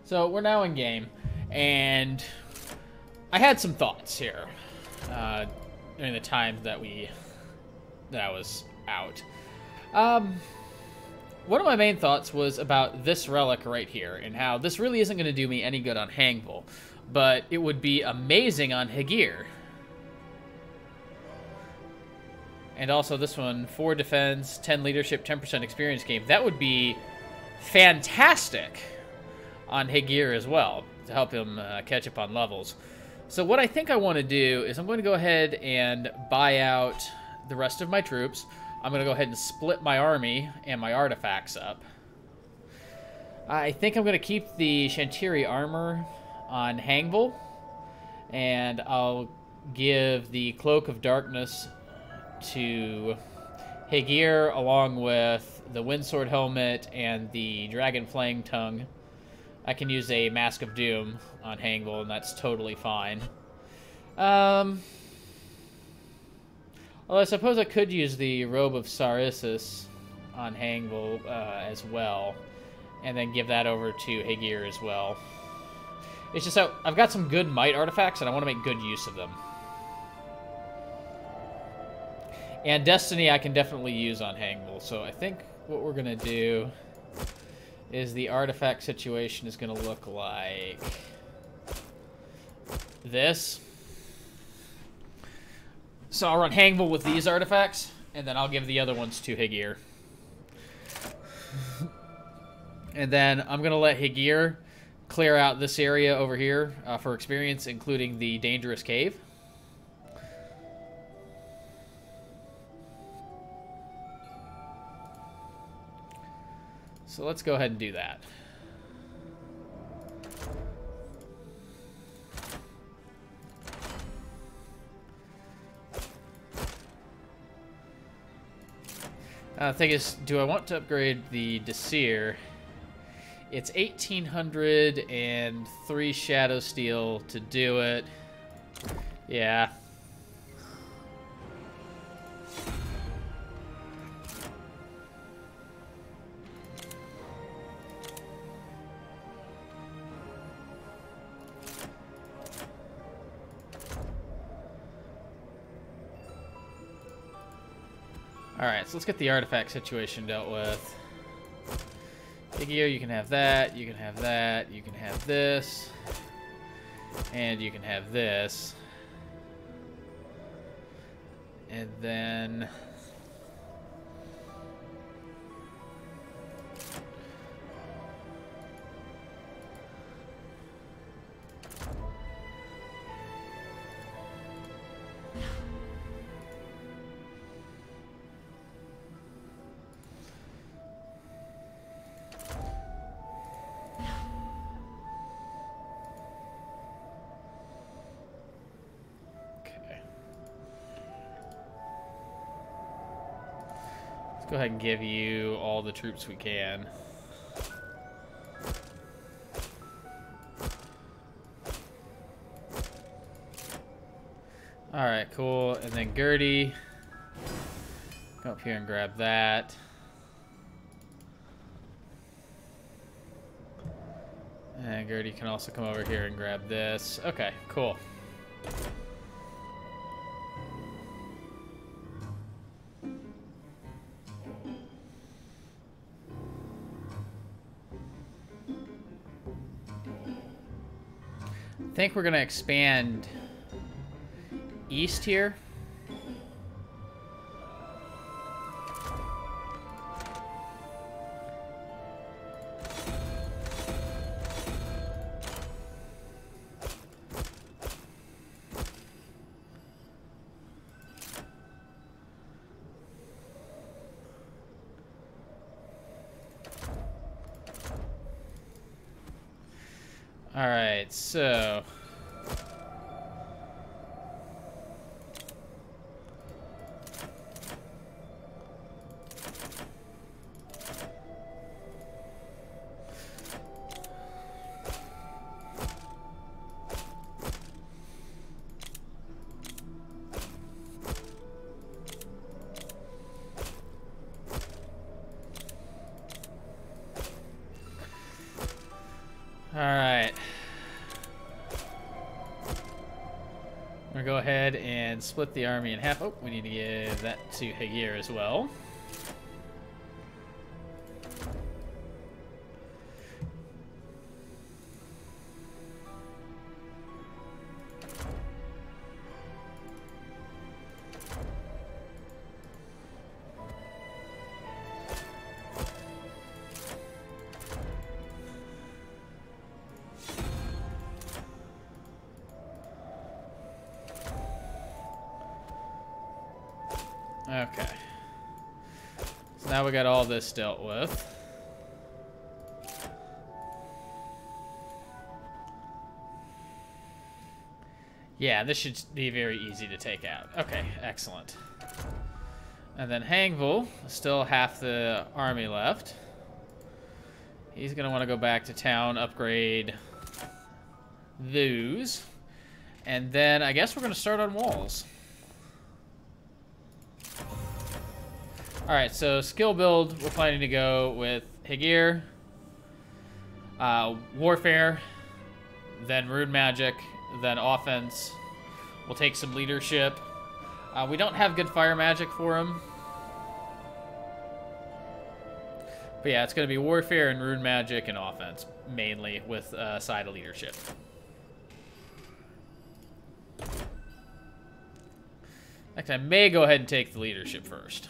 So we're now in game, and I had some thoughts here during the time that I was out. One of my main thoughts was about this relic right here, and how this really isn't going to do me any good on Hangvul, but it would be amazing on Hagir. And also this one, 4 defense, 10 leadership, 10% experience gain. That would be fantastic on Hagir as well, to help him catch up on levels. So what I think I want to do is I'm going to go ahead and buy out the rest of my troops. I'm going to go ahead and split my army and my artifacts up. I think I'm going to keep the Shantiri armor on Hangvul, and I'll give the Cloak of Darkness to Hagir, along with the Windsword helmet and the Dragon Flaying Tongue. I can use a Mask of Doom on Hangvul, and that's totally fine. Well, I suppose I could use the Robe of Sarissus on Hangvul as well, and then give that over to Hagir as well. It's just that I've got some good might artifacts, and I want to make good use of them. And Destiny I can definitely use on Hangvul, so I think what we're going to do is the artifact situation is going to look like this. So I'll run Hangvul with these artifacts, and then I'll give the other ones to Hagir. And then I'm going to let Hagir clear out this area over here for experience, including the dangerous cave. So let's go ahead and do that. The thing is, do I want to upgrade the Desir? It's 1800 and 3 Shadow Steel to do it. Yeah. Alright, so let's get the artifact situation dealt with. Hagir, you can have that, you can have that, you can have this, and you can have this. And then... go ahead and give you all the troops we can. Alright, cool. And then Gertie, go up here and grab that. And Gertie can also come over here and grab this. Okay, cool. I think we're going to expand east here. All right, so Alright. I'm gonna go ahead and split the army in half. Oh, we need to give that to Hagir as well. Okay. So now we got all this dealt with. Yeah, this should be very easy to take out. Okay, excellent. And then Hangvul, still half the army left. He's going to want to go back to town, upgrade those. And then I guess we're going to start on walls. Alright, so skill build, we're planning to go with Hagir, Warfare, then Rune Magic, then Offense. We'll take some Leadership. We don't have good Fire Magic for him. But yeah, it's going to be Warfare and Rune Magic and Offense, mainly, with a side of Leadership. Next, I may go ahead and take the Leadership first.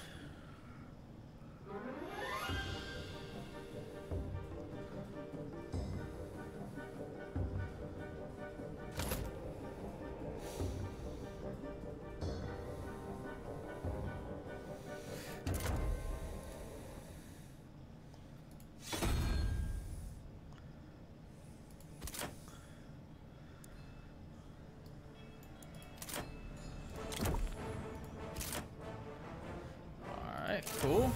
Cool.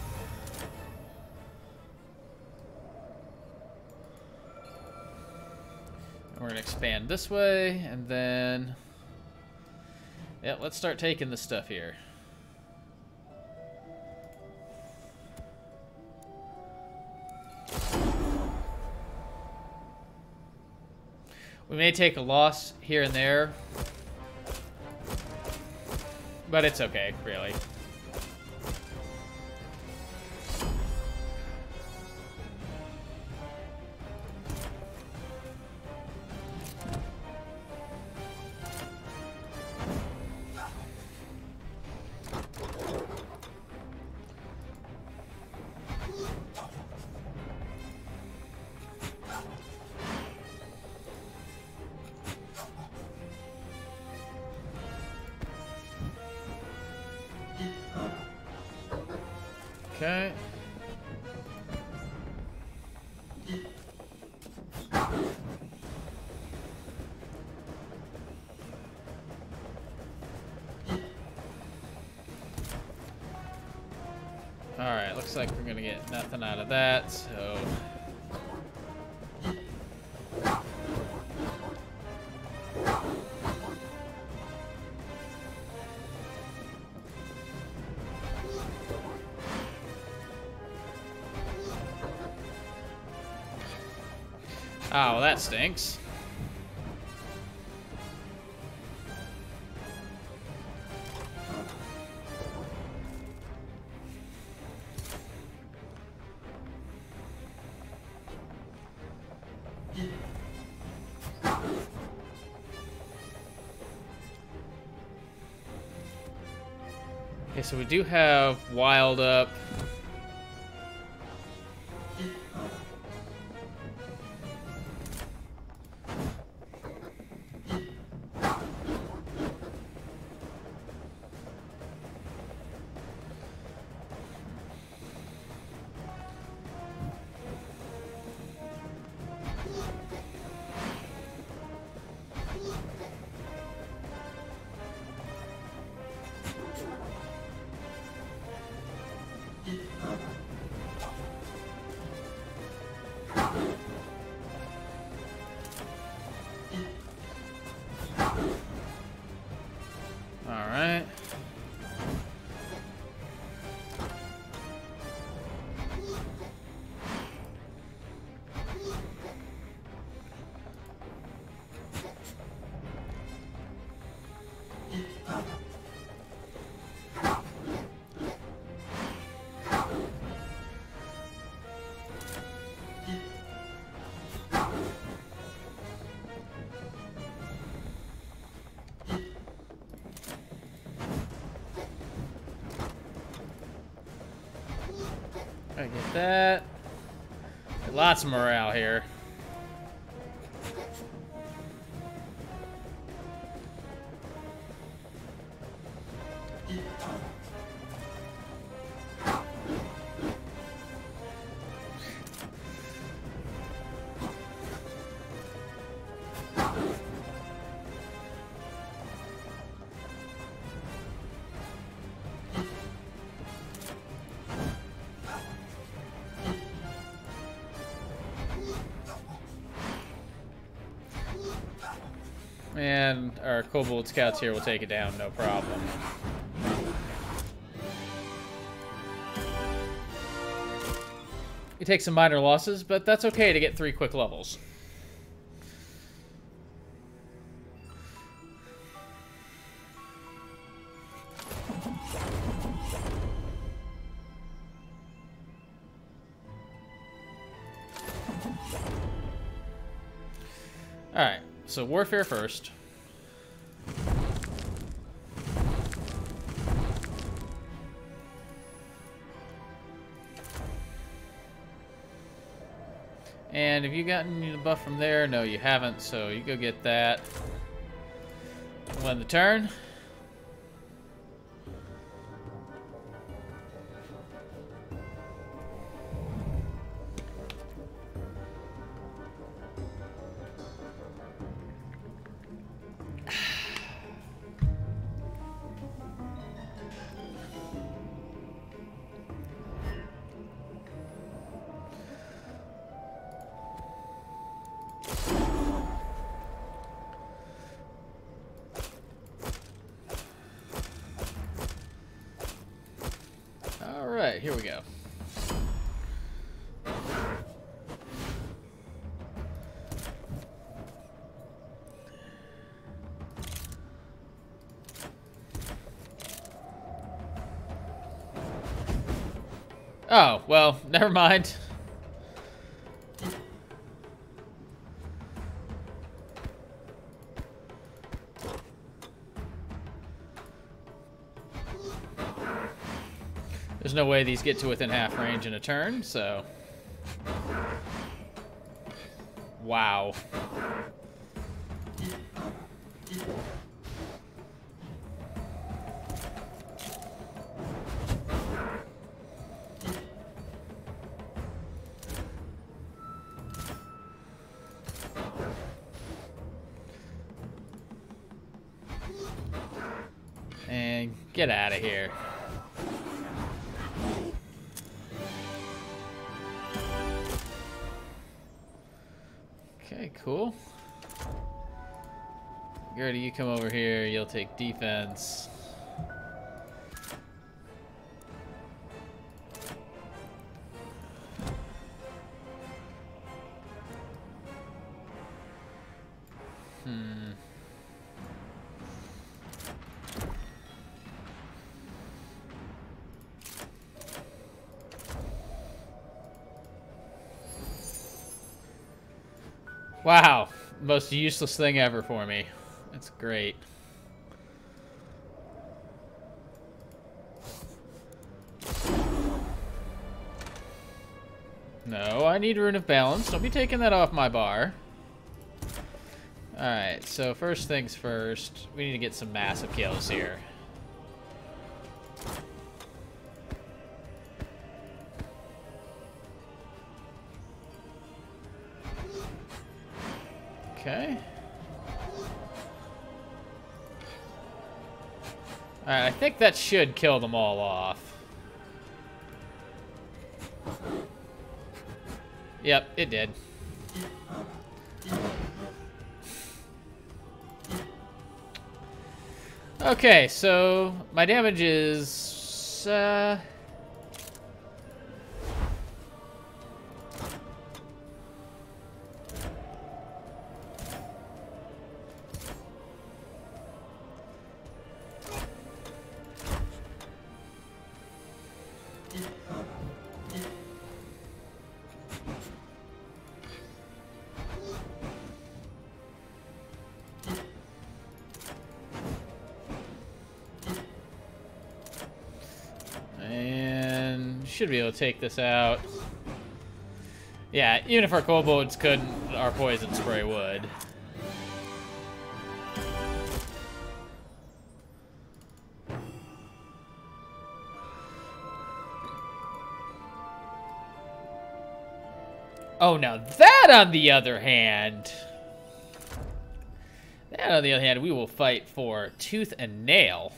And we're gonna expand this way, and then yeah, let's start taking this stuff here. We may take a loss here and there, but it's okay, really. Okay. Alright, looks like we're gonna get nothing out of that, so... Oh, well, that stinks. Okay, so we do have Wild up. get that. Lots of morale here. And our Kobold Scouts here will take it down, no problem. You take some minor losses, but that's okay to get 3 quick levels. Alright, so Warfare first. And have you gotten the buff from there? No, you haven't, so you go get that. Win the turn. Alright, here we go. Oh, well, never mind. There's no way these get to within half range in a turn, so... Wow. And get out of here. Okay, cool. Gertie, you come over here. You'll take defense. Wow, most useless thing ever for me. That's great. No, I need Rune of Balance. Don't be taking that off my bar. Alright, so first things first, we need to get some massive kills here. Okay. Alright, I think that should kill them all off. Yep, it did. Okay, so my damage is... should be able to take this out. Yeah, even if our kobolds couldn't, our poison spray would. Oh, now that, on the other hand... That, on the other hand, we will fight for tooth and nail.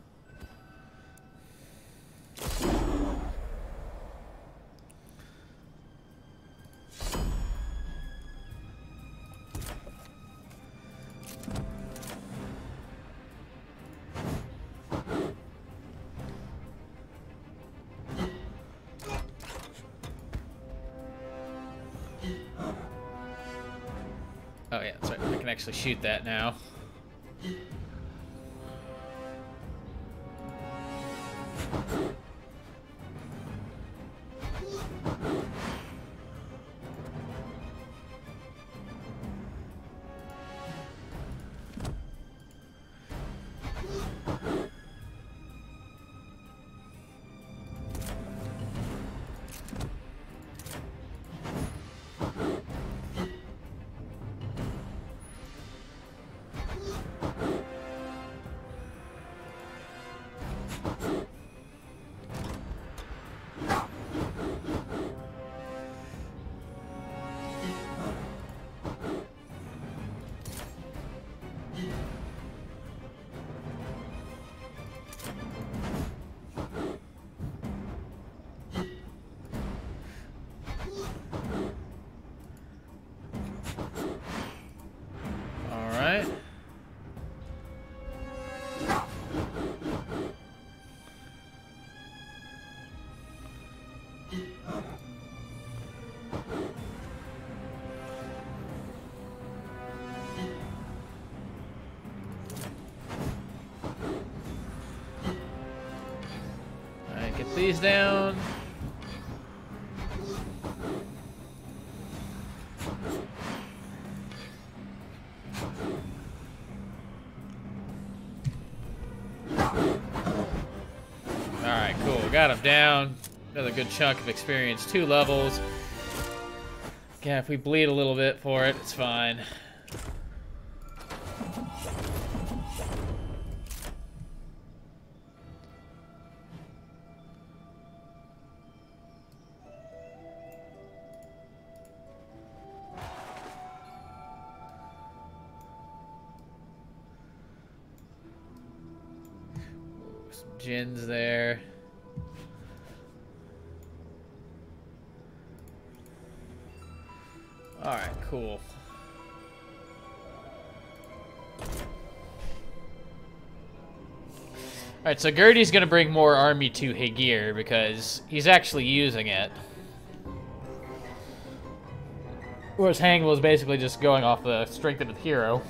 Oh yeah, that's right. I can actually shoot that now. Get these down. Alright, cool. Got him down. Another good chunk of experience. 2 levels. Yeah, if we bleed a little bit for it, it's fine. Jin's there. Alright, cool. Alright, so Gertie's gonna bring more army to Hegir because he's actually using it. Whereas Hangul is basically just going off the strength of the hero.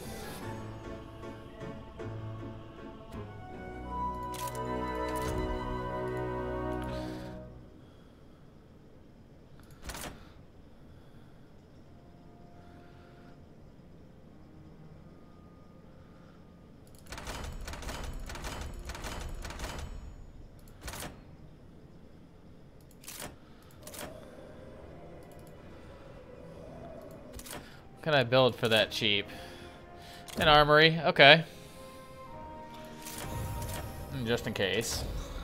What can I build for that cheap? An armory, okay. Just in case.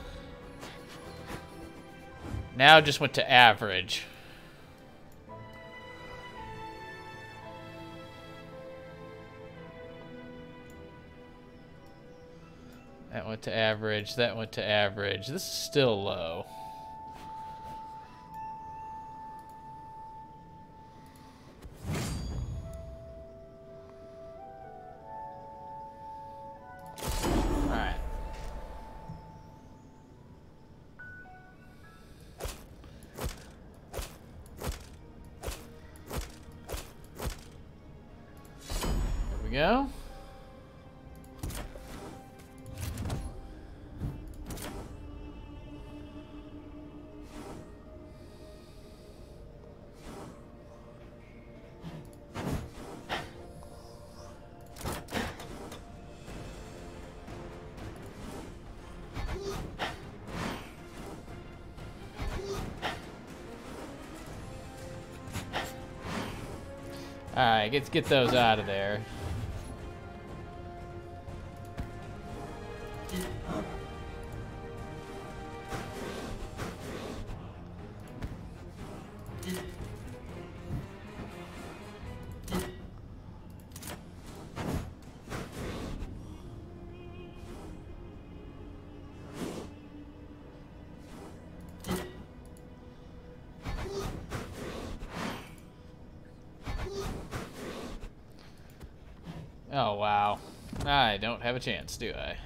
Now just went to average. That went to average, that went to average. This is still low. Go. Alright, let's get those out of there. Oh, wow. I don't have a chance, do I?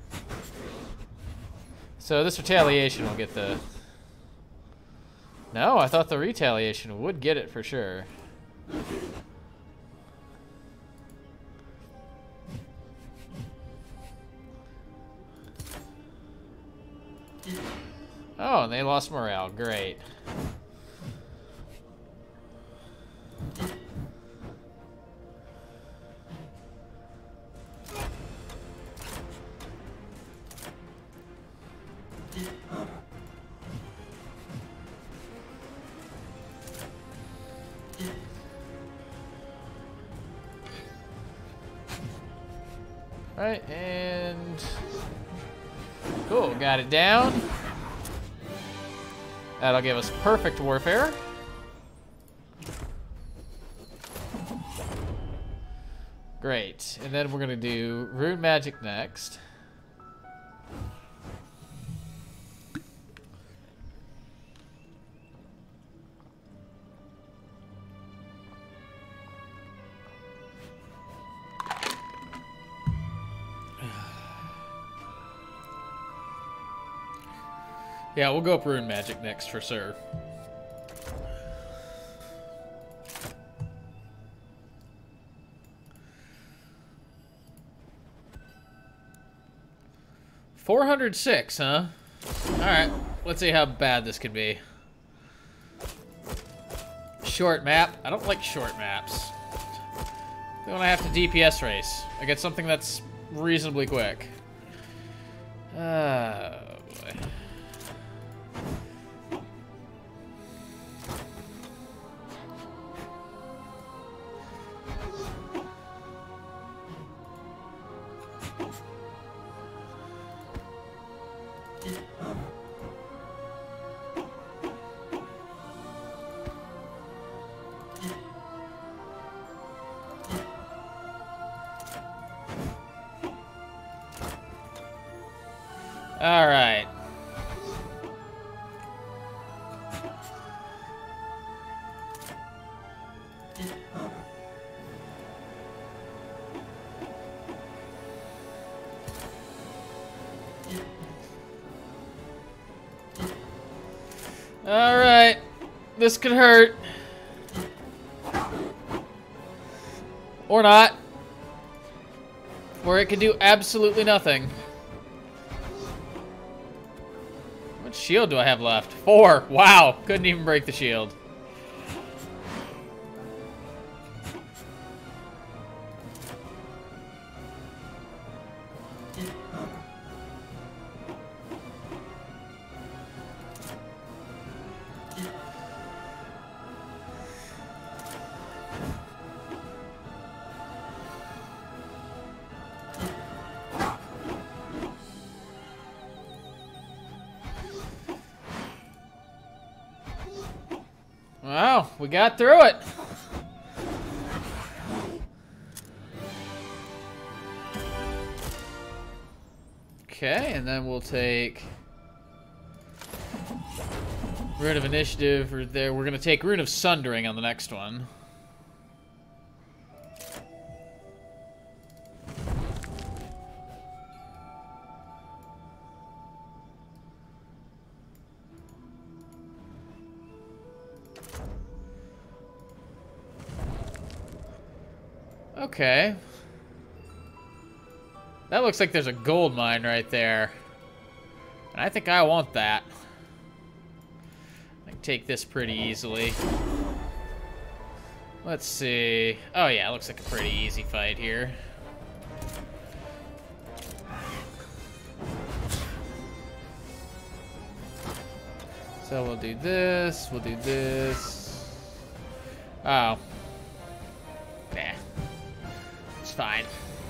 So this retaliation will get the... No, I thought the retaliation would get it for sure. Oh, and they lost morale. Great. Right, and cool, got it down. That'll give us perfect warfare. Great, and then we're gonna do rune magic next. Yeah, we'll go up rune magic next for sure. $406, huh? Alright, let's see how bad this could be. Short map. I don't like short maps. Then when I have to DPS race, I get something that's reasonably quick. Oh boy. All right. All right. This could hurt. Or not. Or it could do absolutely nothing. What shield do I have left? 4. Wow. Couldn't even break the shield. Wow, we got through it. Okay, and then we'll take Rune of Initiative or there. We're gonna take Rune of Sundering on the next one. Okay. That looks like there's a gold mine right there. And I think I want that. I can take this pretty easily. Let's see. Oh yeah, it looks like a pretty easy fight here. So we'll do this, we'll do this. Oh. fine.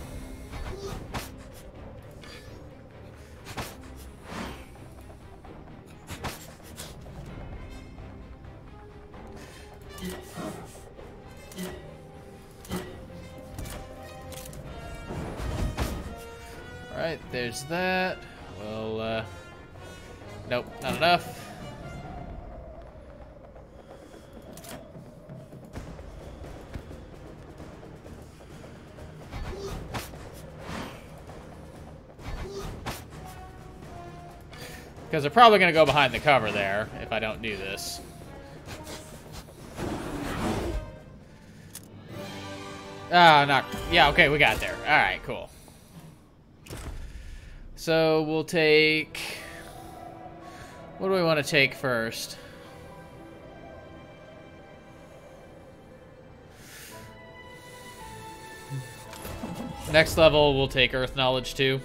Alright, there's that. Well, nope, not enough. Because they're probably going to go behind the cover there if I don't do this. Ah, not... Yeah, okay, we got there. Alright, cool. So, we'll take... What do we want to take first? Next level, we'll take Earth Knowledge too.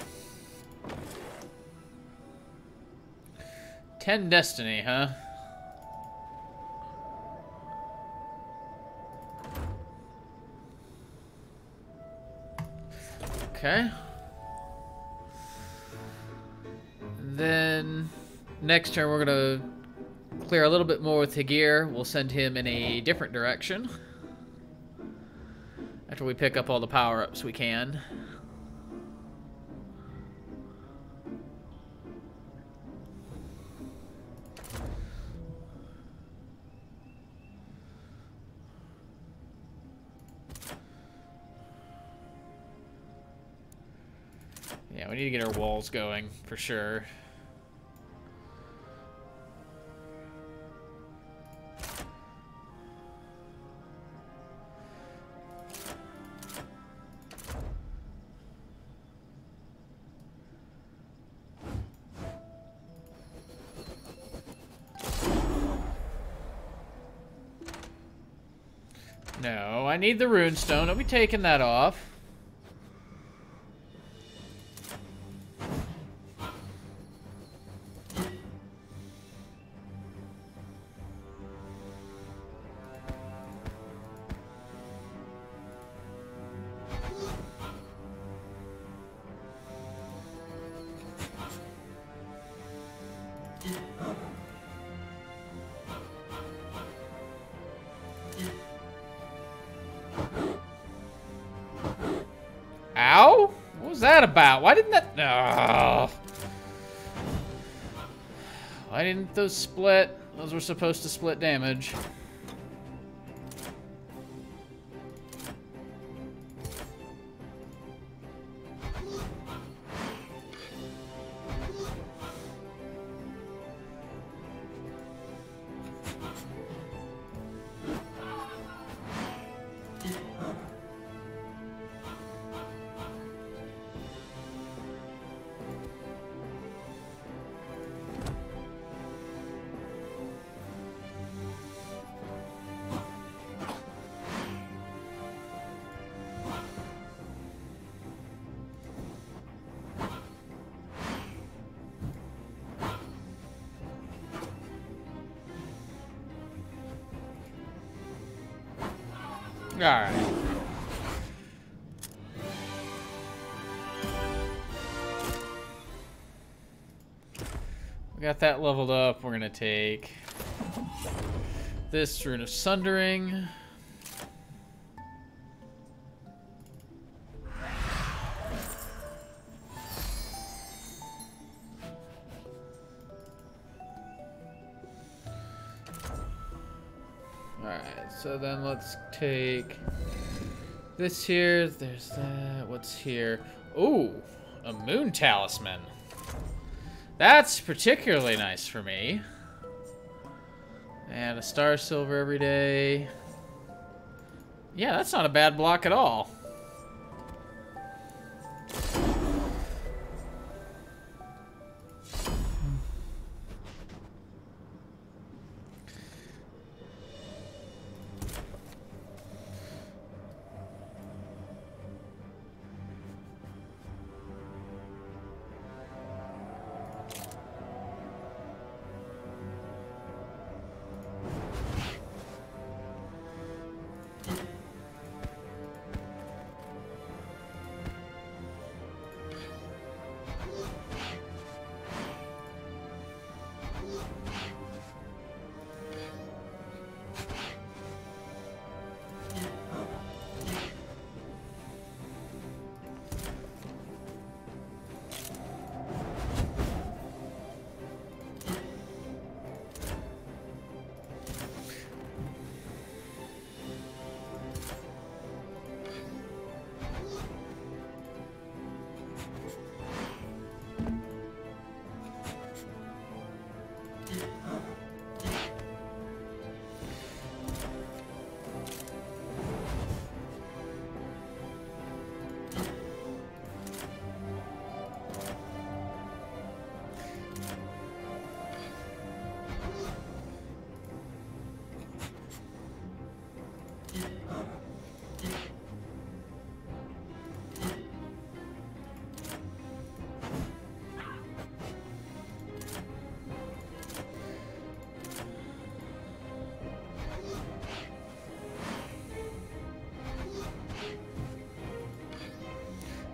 10 Destiny, huh? Okay. Then next turn we're gonna clear a little bit more with Higir. We'll send him in a different direction after we pick up all the power-ups we can. Yeah, we need to get our walls going, for sure. No, I need the runestone. I'll be taking that off. Ow? What was that about? Why didn't that... Oh. Why didn't those split? Those were supposed to split damage. Alright. We got that leveled up. We're gonna take this Rune of Sundering. Alright, so then let's take this here. There's that. What's here? Ooh, a moon talisman. That's particularly nice for me. And a star silver every day. Yeah, that's not a bad block at all.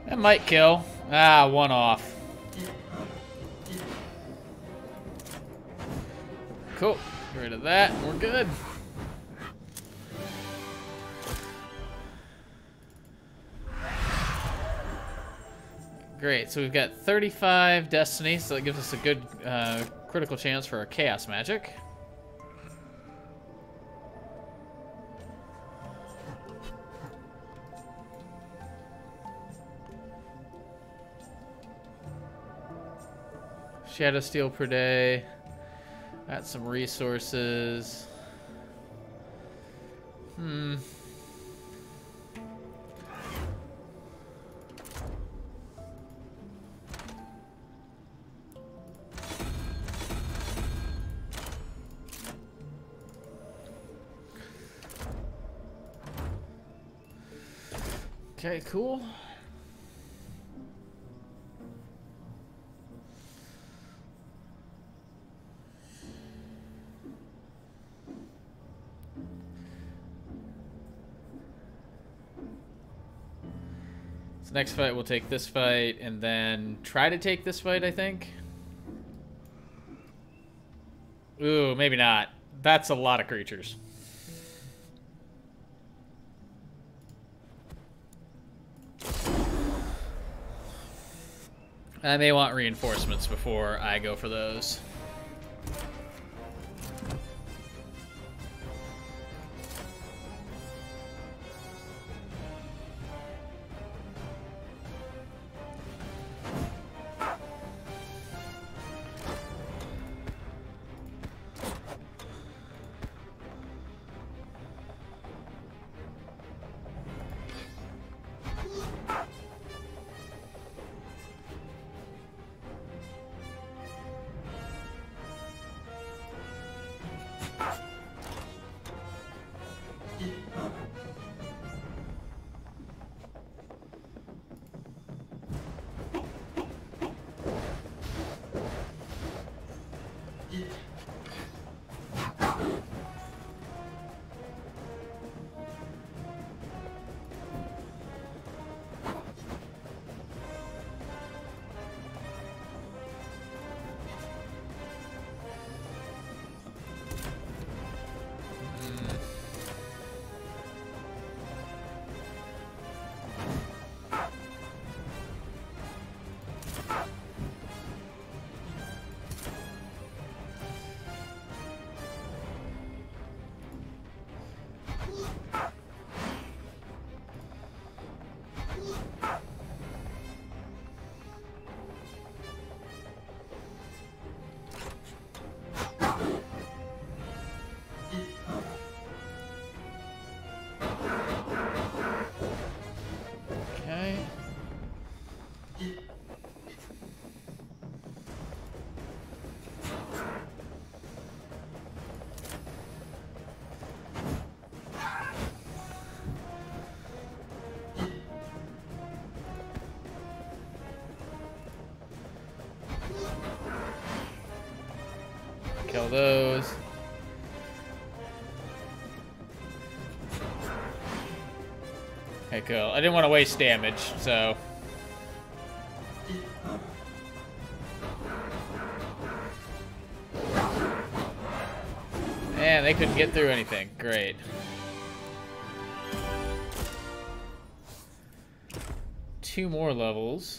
That might kill. Ah, one off. Cool. Get rid of that. We're good. Great. So we've got 35 destiny, so that gives us a good critical chance for our chaos magic. Shadow Steel per day. Got some resources. Okay, cool. So next fight, we'll take this fight and then try to take this fight, I think. Ooh, maybe not. That's a lot of creatures. I may want reinforcements before I go for those. Kill those. Okay, cool. I didn't want to waste damage, so... Man, they couldn't get through anything. Great. Two more levels.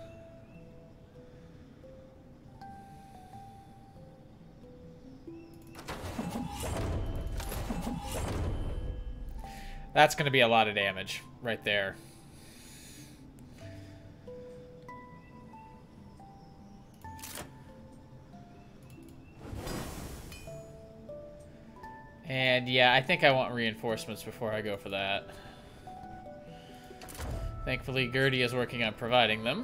That's going to be a lot of damage right there. And yeah, I think I want reinforcements before I go for that. Thankfully, Gertie is working on providing them.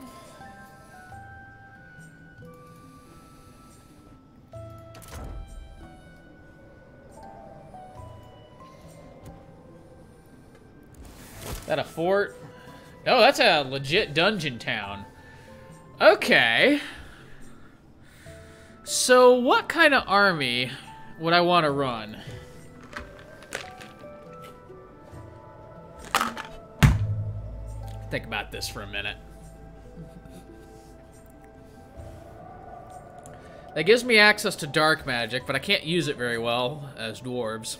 Is that a fort? Oh, that's a legit dungeon town. Okay. So what kind of army would I want to run? Think about this for a minute. That gives me access to dark magic, but I can't use it very well as dwarves.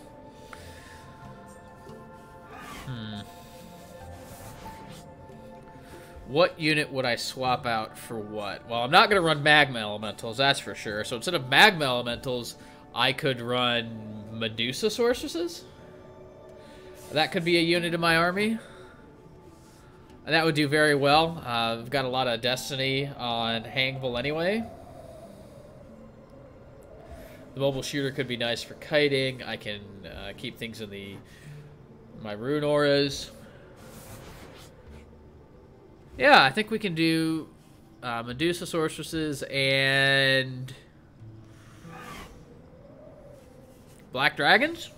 What unit would I swap out for what? Well, I'm not going to run Magma Elementals, that's for sure. So instead of Magma Elementals, I could run Medusa Sorceresses. That could be a unit in my army. And that would do very well. I've got a lot of Destiny on Hangville anyway. The mobile shooter could be nice for kiting. I can keep things in my rune auras. Yeah, I think we can do Medusa Sorceresses and Black Dragons.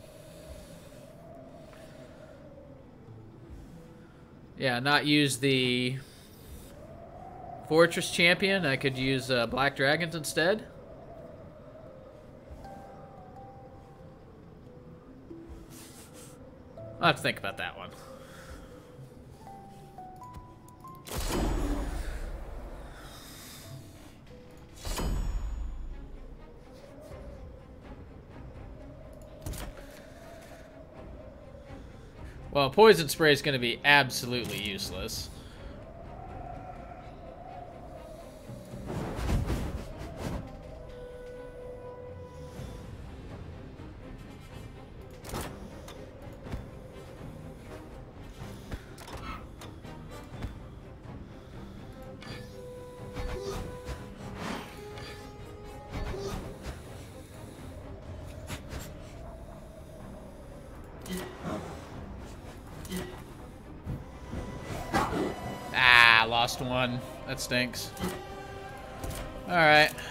Yeah, not use the Fortress Champion. I could use Black Dragons instead. I'll have to think about that one. Well, Poison Spray is going to be absolutely useless. Lost one. That stinks. Alright.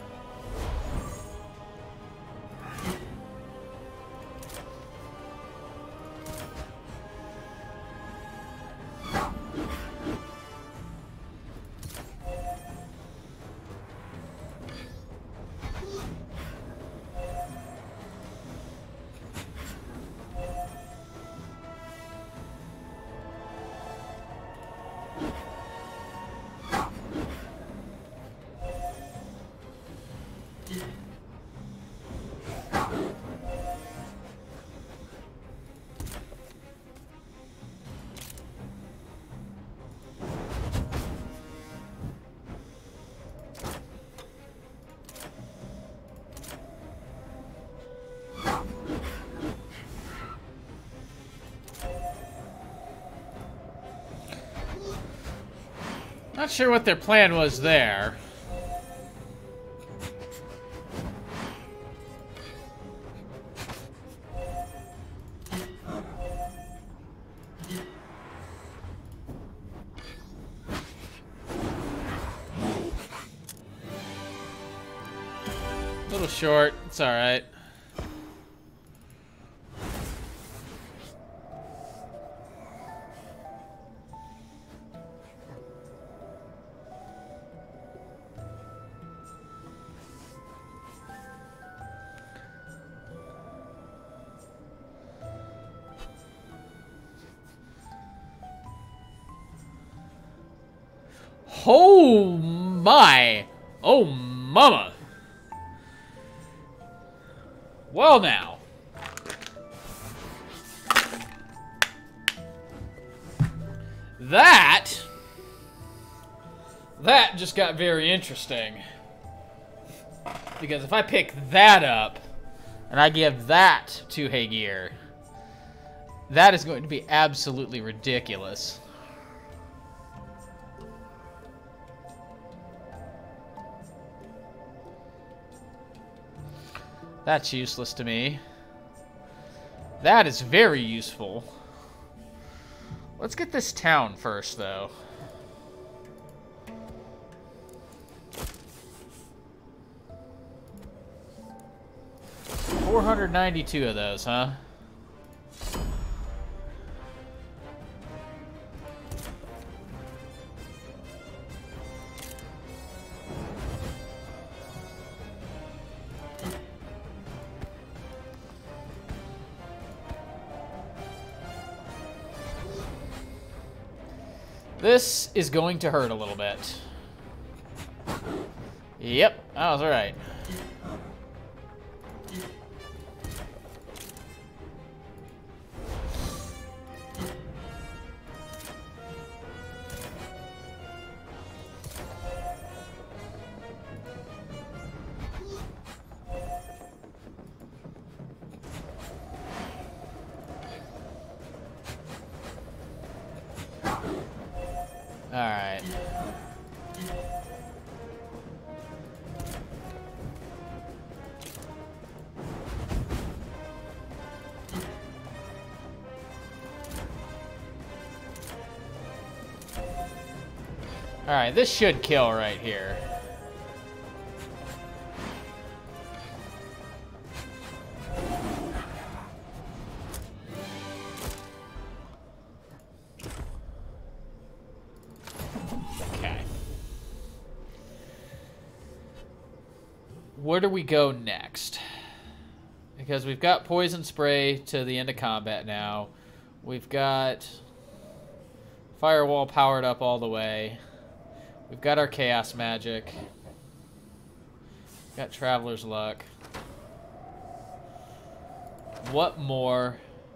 Not sure what their plan was there. A little short. It's all right. Oh my! Oh mama! Well now. That just got very interesting. Because if I pick that up and I give that to Hagir, that is going to be absolutely ridiculous. That's useless to me. That is very useful. Let's get this town first, though. $492 of those, huh? This is going to hurt a little bit. Yep, that was alright. Alright. Alright, this should kill right here. Okay. Where do we go next? Because we've got poison spray to the end of combat now. We've got firewall powered up all the way. We've got our chaos magic. Got traveler's luck. What more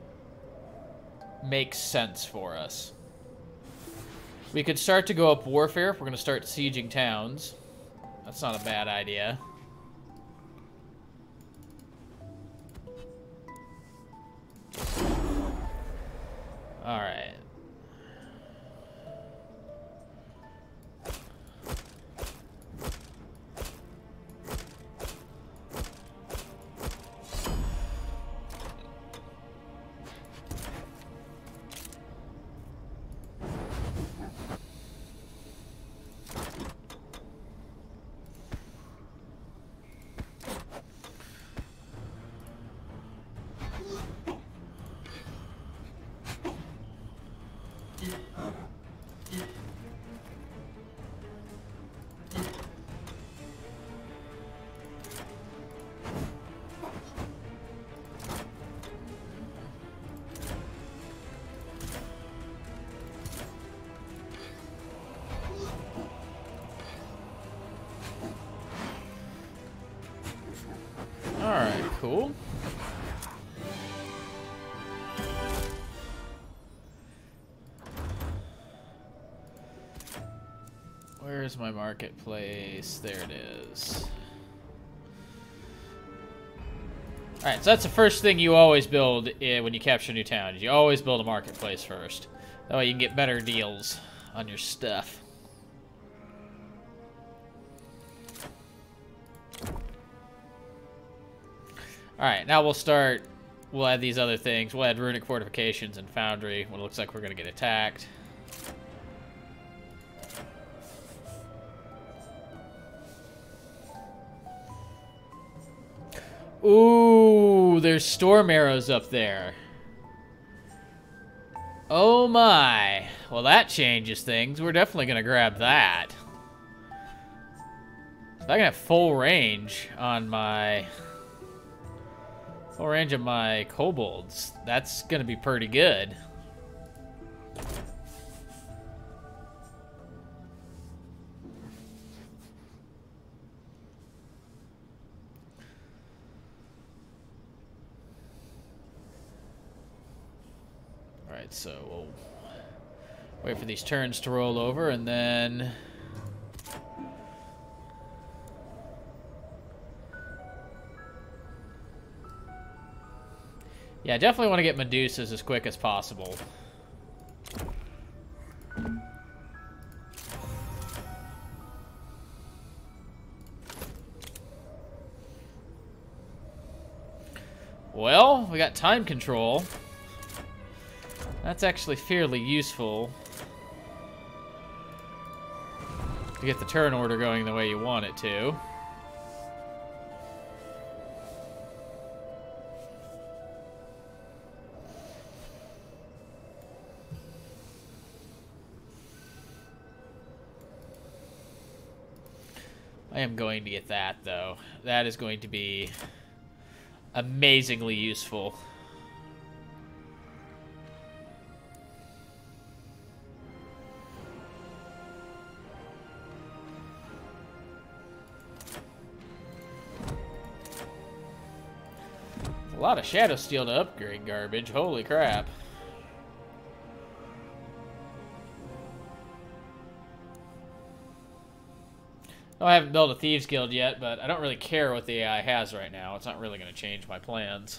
makes sense for us? We could start to go up warfare if we're going to start sieging towns. That's not a bad idea. All right. Alright, cool. Where's my marketplace? There it is. Alright, so that's the first thing you always build when you capture new towns. You always build a marketplace first. That way you can get better deals on your stuff. Alright, now we'll add these other things. We'll add runic fortifications and foundry when it looks like we're going to get attacked. Ooh, there's storm arrows up there. Oh my. Well, that changes things. We're definitely going to grab that. If I can have full range on my... Full range of my kobolds. That's going to be pretty good. Alright, so we'll wait for these turns to roll over and then... Yeah, I definitely want to get Medusas as quick as possible. Well, we got time control. That's actually fairly useful to get the turn order going the way you want it to. I am going to get that, though. That is going to be amazingly useful. A lot of Shadow Steel to upgrade garbage. Holy crap. Oh, I haven't built a Thieves Guild yet, but I don't really care what the AI has right now. It's not really going to change my plans.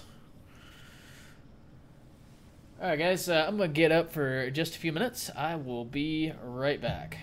Alright guys, I'm going to get up for just a few minutes. I will be right back.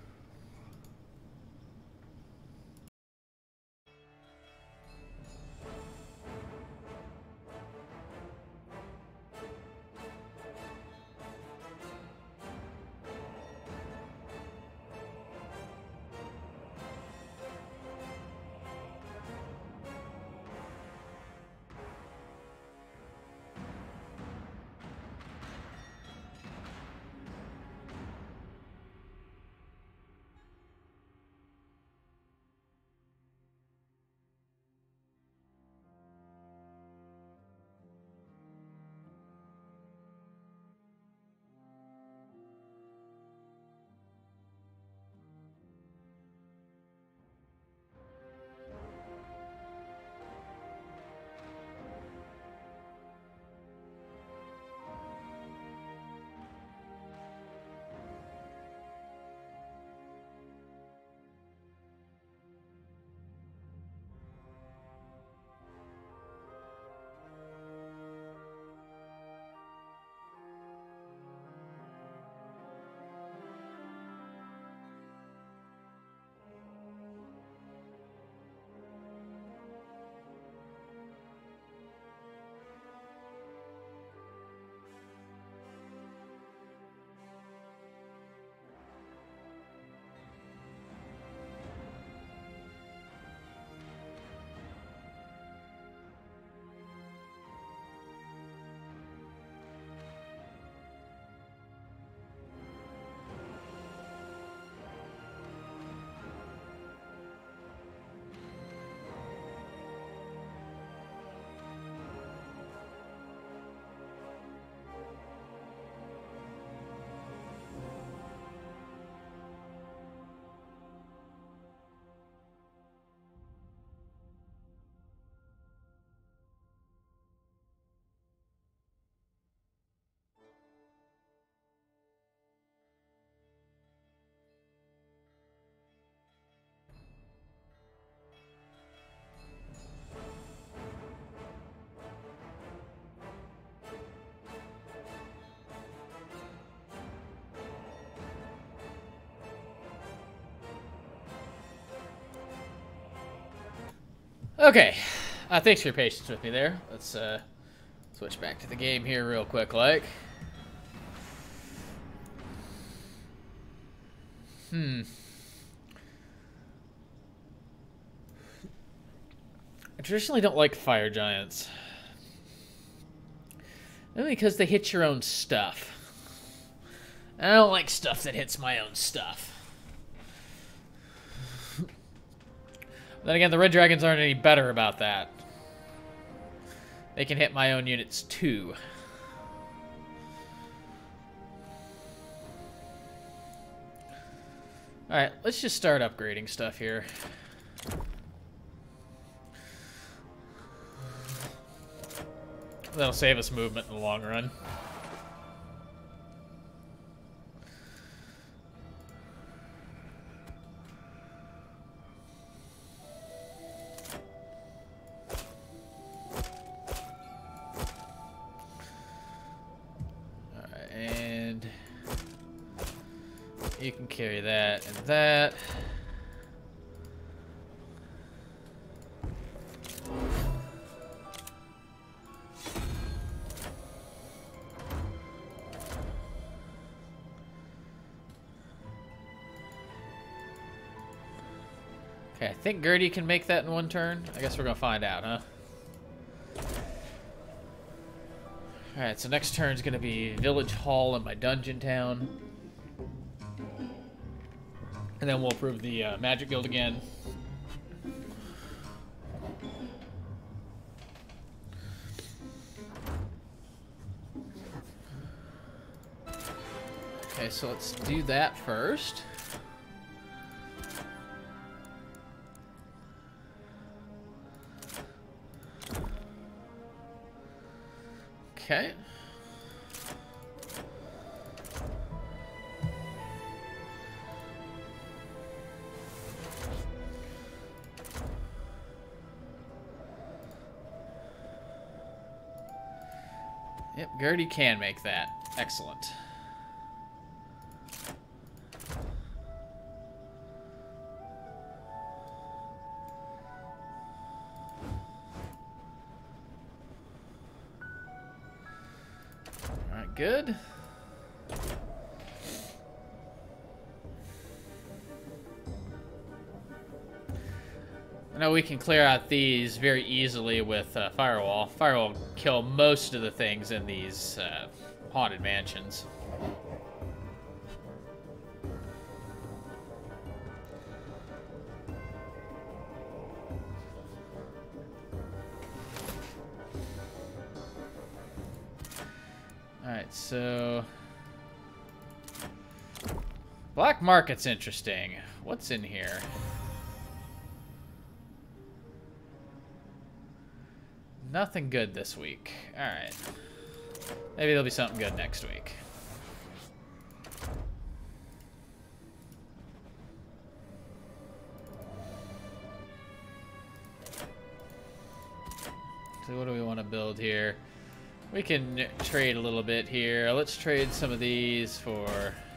Okay, thanks for your patience with me there. Let's switch back to the game here real quick, like. I traditionally don't like fire giants. Only because they hit your own stuff. I don't like stuff that hits my own stuff. Then again, the red dragons aren't any better about that. They can hit my own units too. Alright, let's just start upgrading stuff here. That'll save us movement in the long run. Alright, and you can carry that and that. Okay, I think Gertie can make that in one turn. I guess we're gonna find out, huh? Alright, so next turn's gonna be Village Hall in my dungeon town. And then we'll approve the Magic Guild again. Okay, so let's do that first. Okay. Yep, Gertie can make that. Excellent. Alright, good. I know we can clear out these very easily with Firewall. Firewall will kill most of the things in these haunted mansions. Alright, so... Black Market's interesting. What's in here? Nothing good this week. Alright. Maybe there'll be something good next week. So what do we want to build here? We can trade a little bit here. Let's trade some of these for...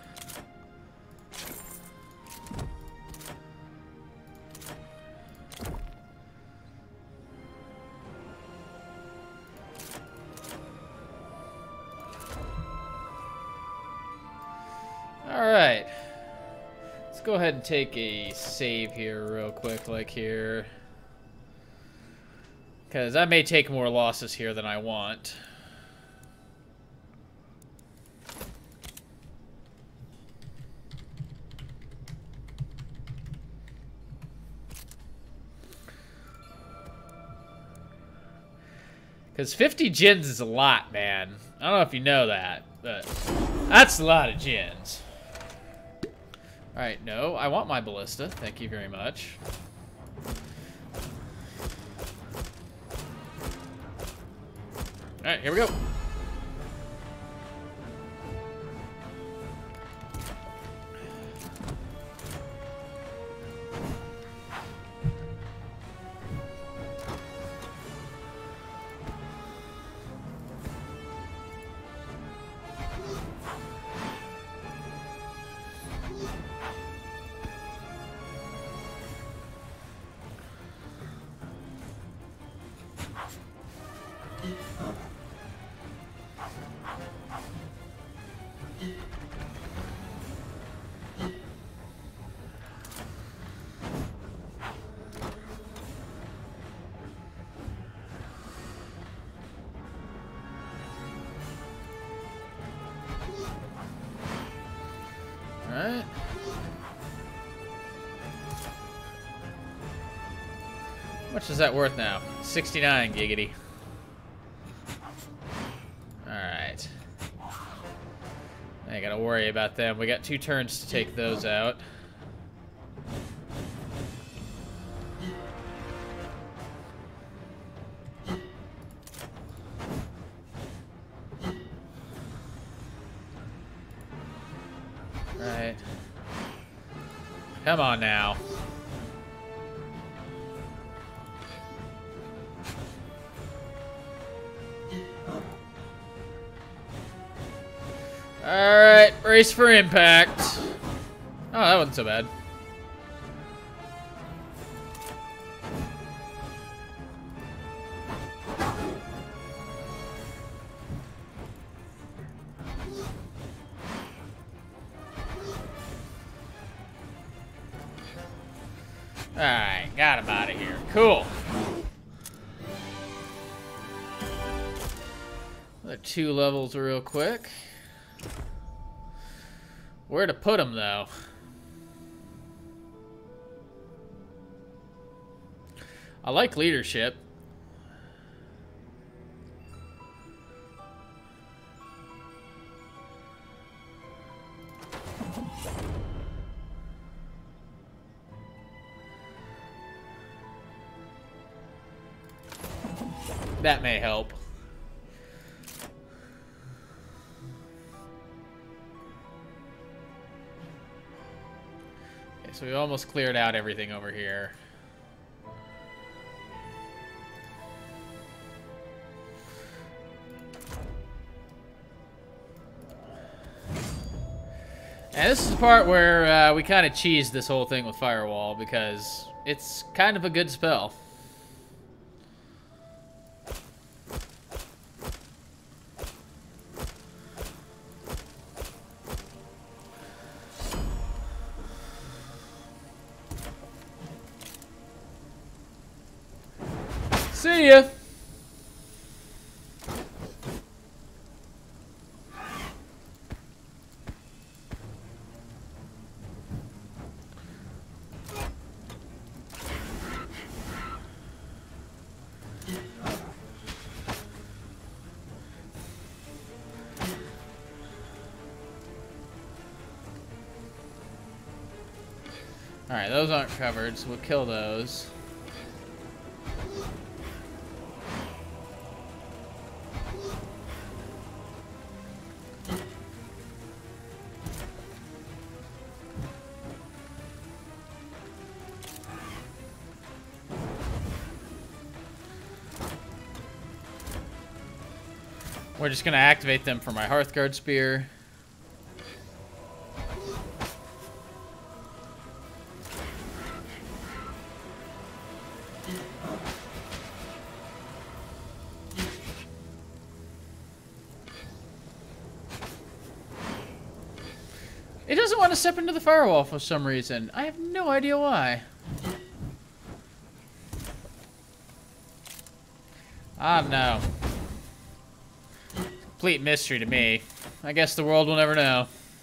Alright. Let's go ahead and take a save here real quick, like here. Because I may take more losses here than I want. Because 50 gins is a lot, man. I don't know if you know that, but that's a lot of gins. Alright, no, I want my ballista. Thank you very much. Alright, here we go. Alright. How much is that worth now? 69 giggity. Alright. I ain't gotta worry about them. We got 2 turns to take those out. Right. Come on now. Alright, race for impact. Oh, that wasn't so bad. Alright, got him out of here. Cool. Another 2 levels real quick. Where to put him, though? I like leadership. That may help. So we almost cleared out everything over here. And this is the part where we kind of cheesed this whole thing with Firewall, because it's kind of a good spell. See ya! Alright, those aren't covered, so we'll kill those. We're just going to activate them for my Hearthguard Spear. It doesn't want to step into the firewall for some reason. I have no idea why. I don't know. Complete mystery to me. I guess the world will never know.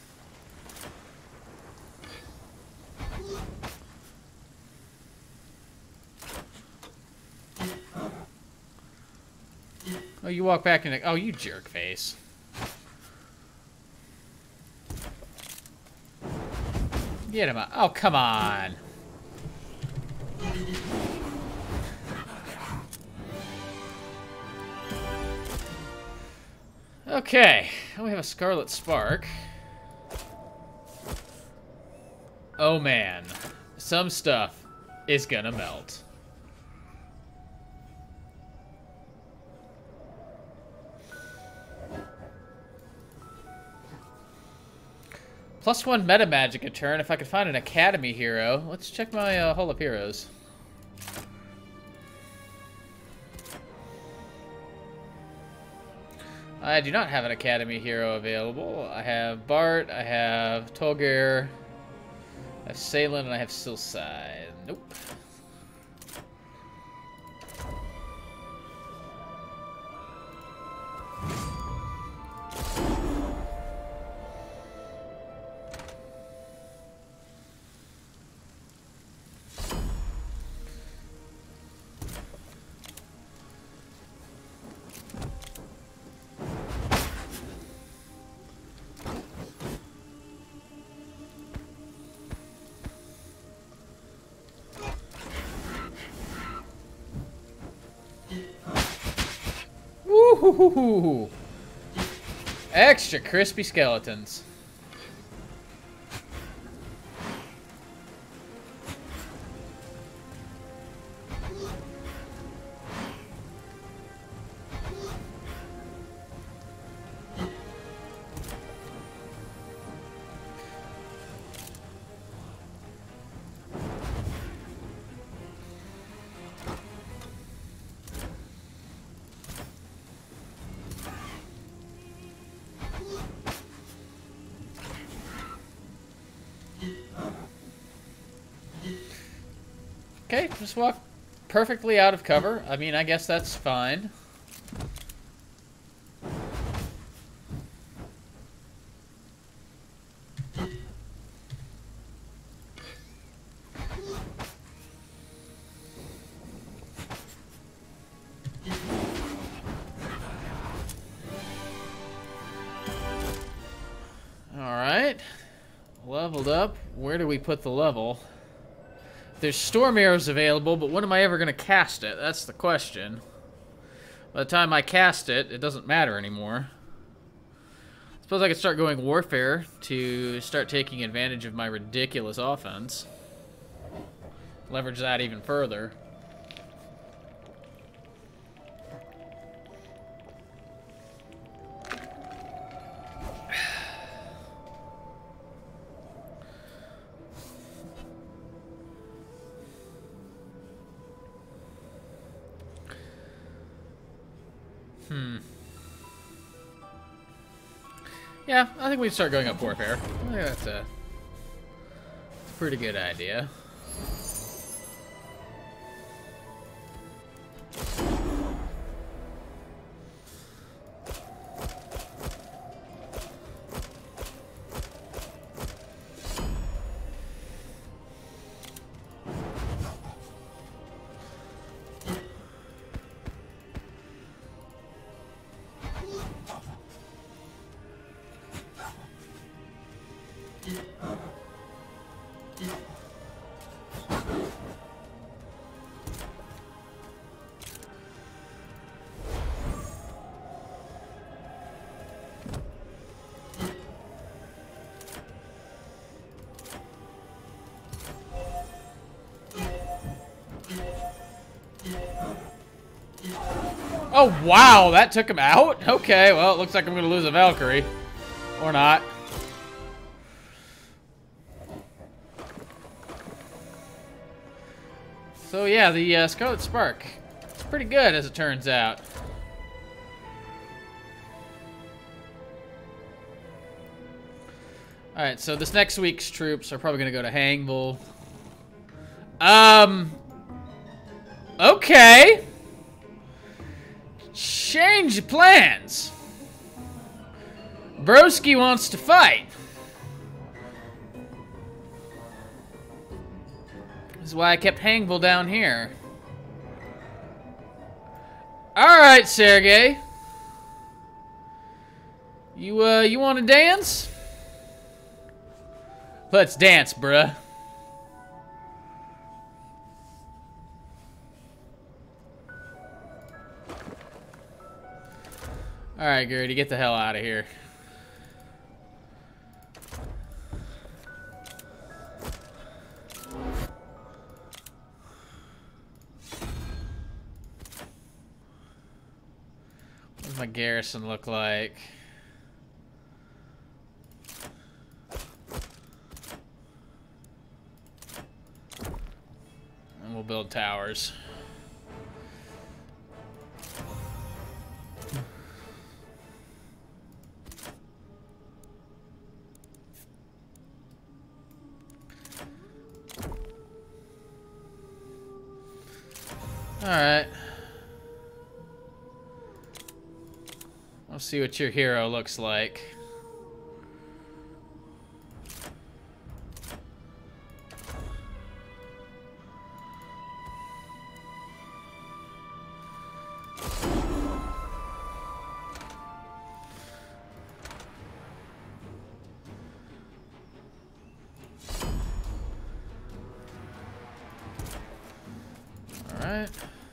Oh, you walk back in. Oh, you jerk face. Get him out. Oh, come on. Okay. We have a Scarlet Spark. Oh, man. Some stuff is gonna melt. +1 meta magic a turn if I could find an Academy hero. Let's check my Hall of Heroes. I do not have an Academy hero available. I have Bart, I have Tolgir, I have Salen, and I have Silside. Nope. Woo-hoo-hoo-hoo. Extra crispy skeletons. Okay, just walk perfectly out of cover. I mean, I guess that's fine. Alright. Leveled up. Where do we put the level? There's Storm Arrows available, but when am I ever going to cast it? That's the question. By the time I cast it, it doesn't matter anymore. Suppose I could start going Warfare to start taking advantage of my ridiculous offense. leverage that even further. Yeah, I think we start going up warfare. I think that's a pretty good idea. Oh, wow, that took him out? Okay, well, it looks like I'm going to lose a Valkyrie. Or not. So, yeah, the Scarlet Spark. It's pretty good, as it turns out. Alright, so this next week's troops are probably going to go to Hangville. Okay. Change plans. Broski wants to fight. This is why I kept Hangville down here. Alright, Sergey. You want to dance? Let's dance, bruh. Alright, Gertie, get the hell out of here. What does my garrison look like? And we'll build towers. Alright. Let's see what your hero looks like. Alright.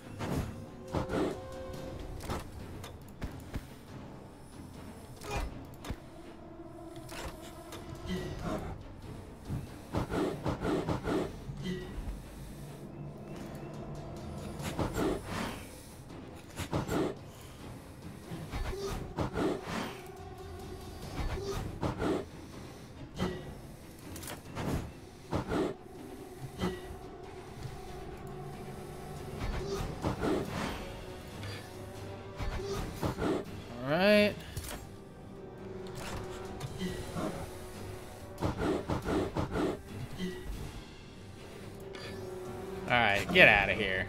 Alright. Alright, get out of here.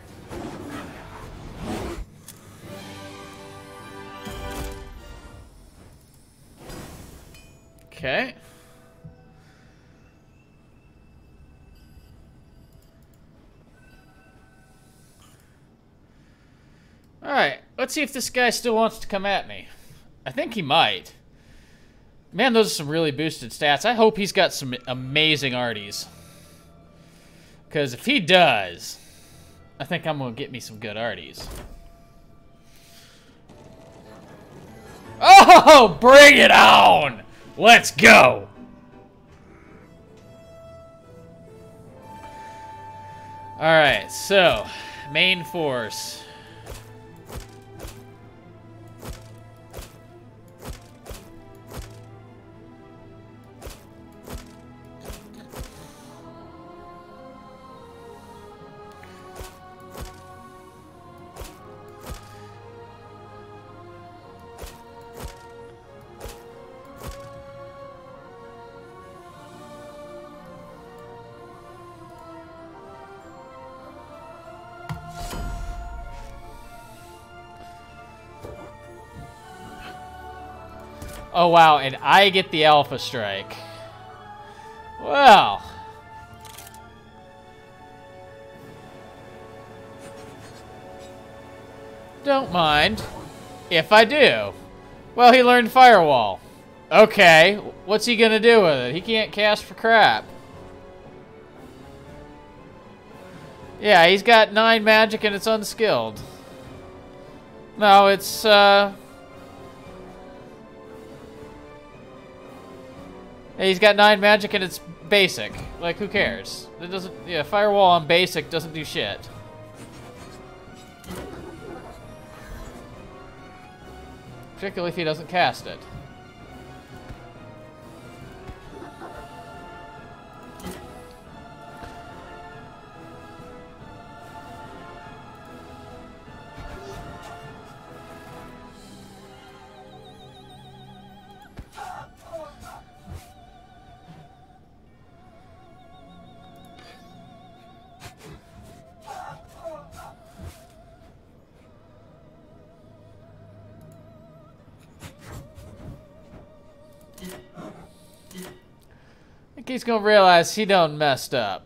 Okay. Alright, let's see if this guy still wants to come at me. I think he might. Man, those are some really boosted stats. I hope he's got some amazing arties. Because if he does, I think I'm going to get me some good arties. Oh, bring it on! Let's go! Alright, so, main force. Oh, wow, and I get the Alpha Strike. Well. Don't mind. If I do. Well, he learned Firewall. Okay, what's he gonna do with it? He can't cast for crap. Yeah, he's got 9 magic and it's unskilled. No, it's, he's got 9 magic and it's basic. Like, who cares? It doesn't... Yeah, Firewall on basic doesn't do shit. Particularly if he doesn't cast it. I think he's gonna realize he done messed up.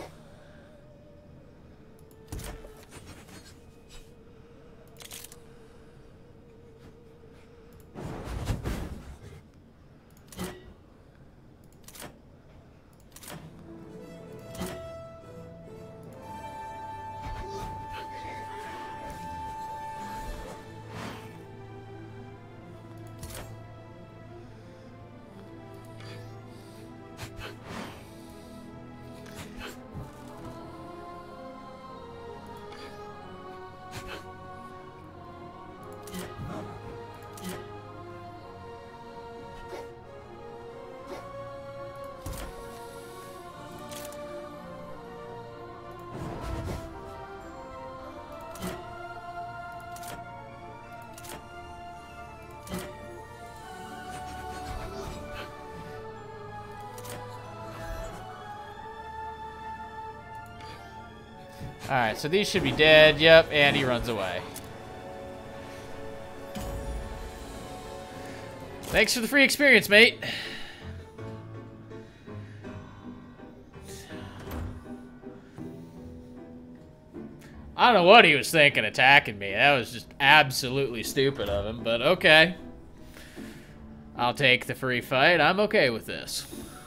Alright, so these should be dead. Yep, and he runs away. Thanks for the free experience, mate. I don't know what he was thinking attacking me. That was just absolutely stupid of him, but okay. I'll take the free fight. I'm okay with this.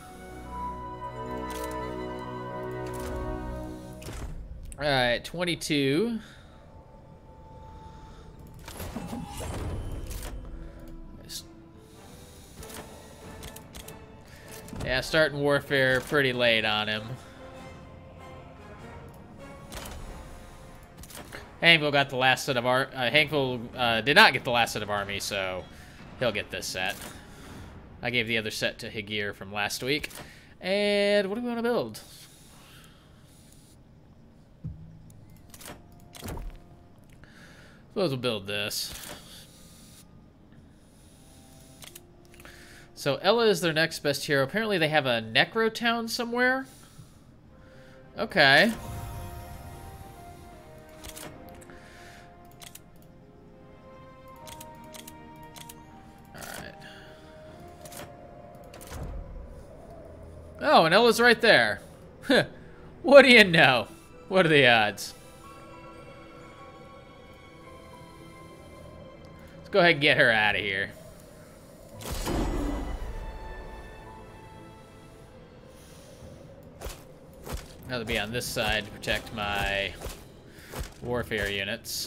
Alright, 22. Yeah, starting warfare pretty late on him. Hankville got the last set of Hankville did not get the last set of army, so he'll get this set. I gave the other set to Higir from last week. And what do we want to build? Suppose we'll build this. So Ella is their next best hero. Apparently they have a Necro town somewhere. Okay. Alright. Oh, and Ella's right there. What do you know? What are the odds? Go ahead and get her out of here. I'll be on this side to protect my warfare units.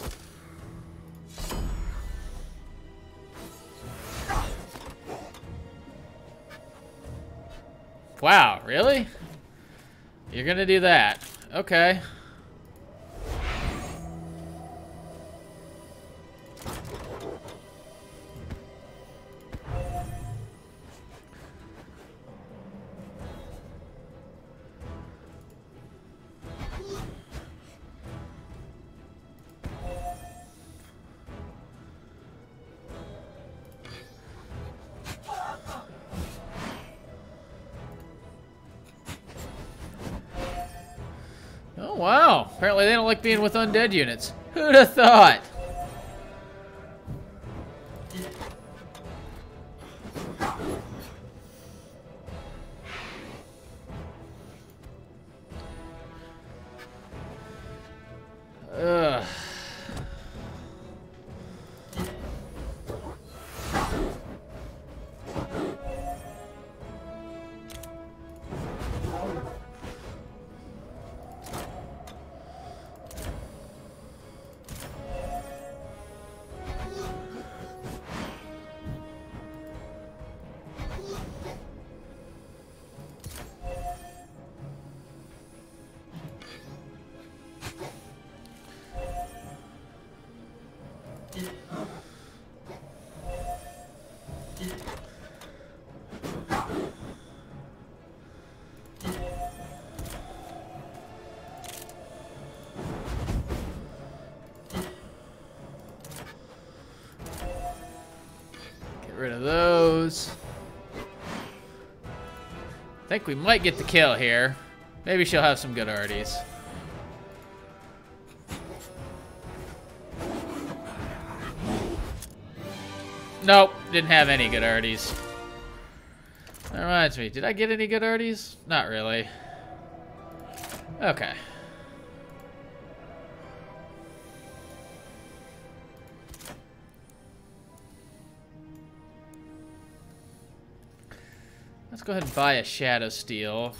Wow, really? You're gonna do that. Okay. Oh, wow. Apparently they don't like being with undead units. Who'd have thought? Ugh. Get rid of those. I think we might get the kill here. Maybe she'll have some good arties. Nope, didn't have any good arties. That reminds me, did I get any good arties? Not really. Okay. Let's go ahead and buy a Shadow Steel.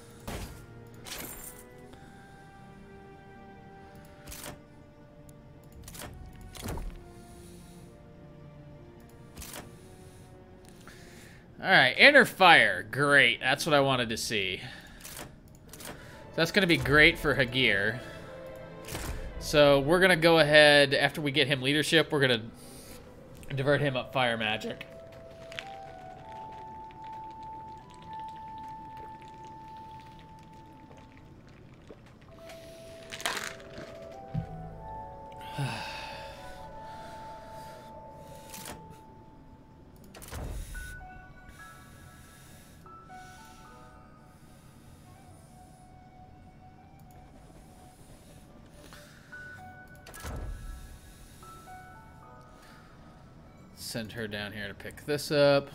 Alright, Inner Fire. Great. That's what I wanted to see. That's going to be great for Hagir. So we're going to go ahead, after we get him leadership, we're going to divert him up Fire Magic. Send her down here to pick this up.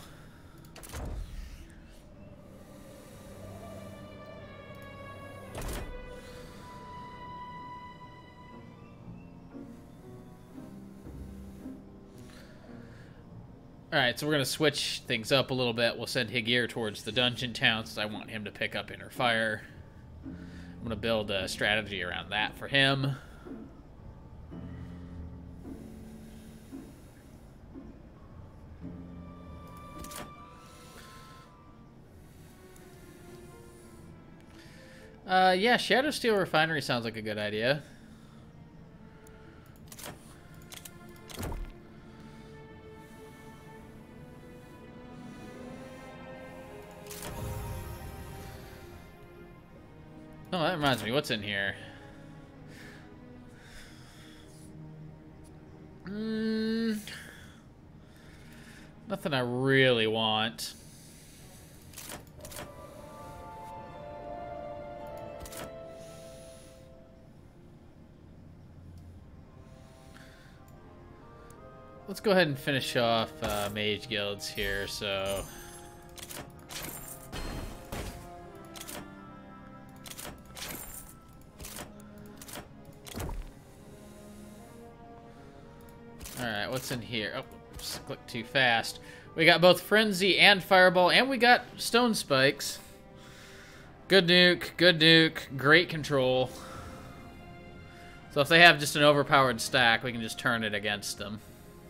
Alright, so we're going to switch things up a little bit. We'll send Hagir towards the dungeon town since I want him to pick up Inner Fire. I'm going to build a strategy around that for him. Yeah, Shadow Steel Refinery sounds like a good idea. Oh, that reminds me. What's in here? Nothing I really want. Let's go ahead and finish off mage guilds here, so... Alright, what's in here? Oh, just clicked too fast. We got both Frenzy and Fireball, and we got Stone Spikes. Good nuke, great control. So if they have just an overpowered stack, we can just turn it against them.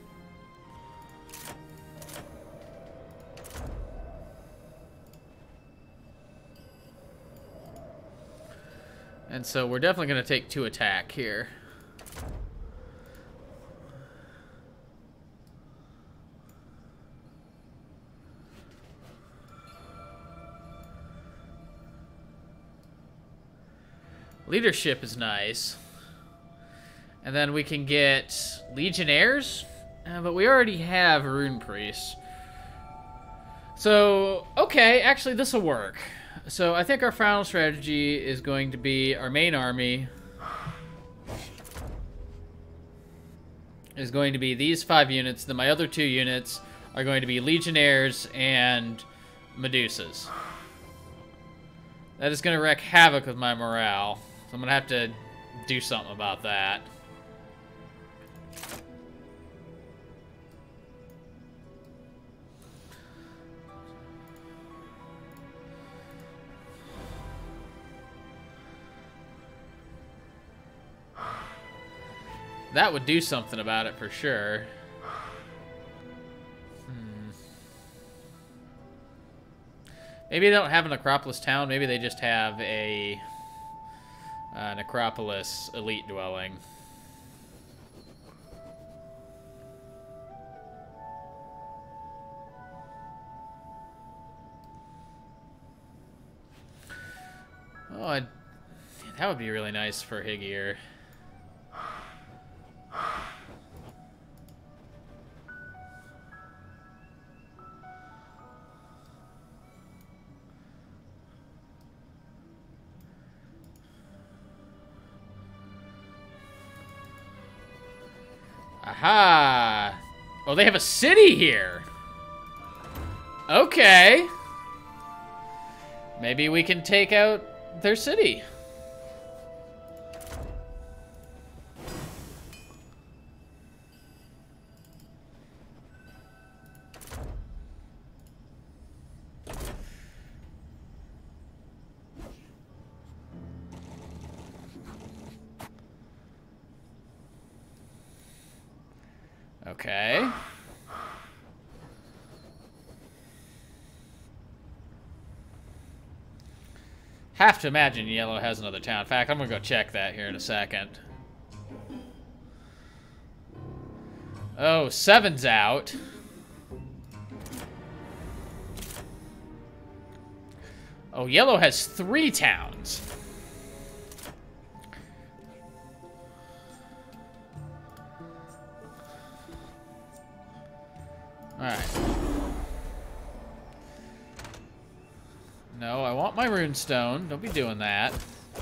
And so we're definitely going to take 2 attack here. Leadership is nice. And then we can get Legionnaires, but we already have Rune Priests. So, okay, actually this will work. So I think our final strategy is going to be our main army is going to be these 5 units. Then my other 2 units are going to be Legionnaires and Medusas. That is going to wreak havoc with my morale. So I'm going to have to do something about that. That would do something about it for sure. Maybe they don't have an Acropolis town. Maybe they just have a Necropolis elite dwelling. Oh, that would be really nice for Higir. Aha! Oh, they have a city here! Okay. Maybe we can take out their city. Okay. Have to imagine Yellow has another town. In fact, I'm gonna go check that here in a second. Oh, 7's out. Oh, Yellow has 3 towns. Alright. No, I want my runestone. Don't be doing that.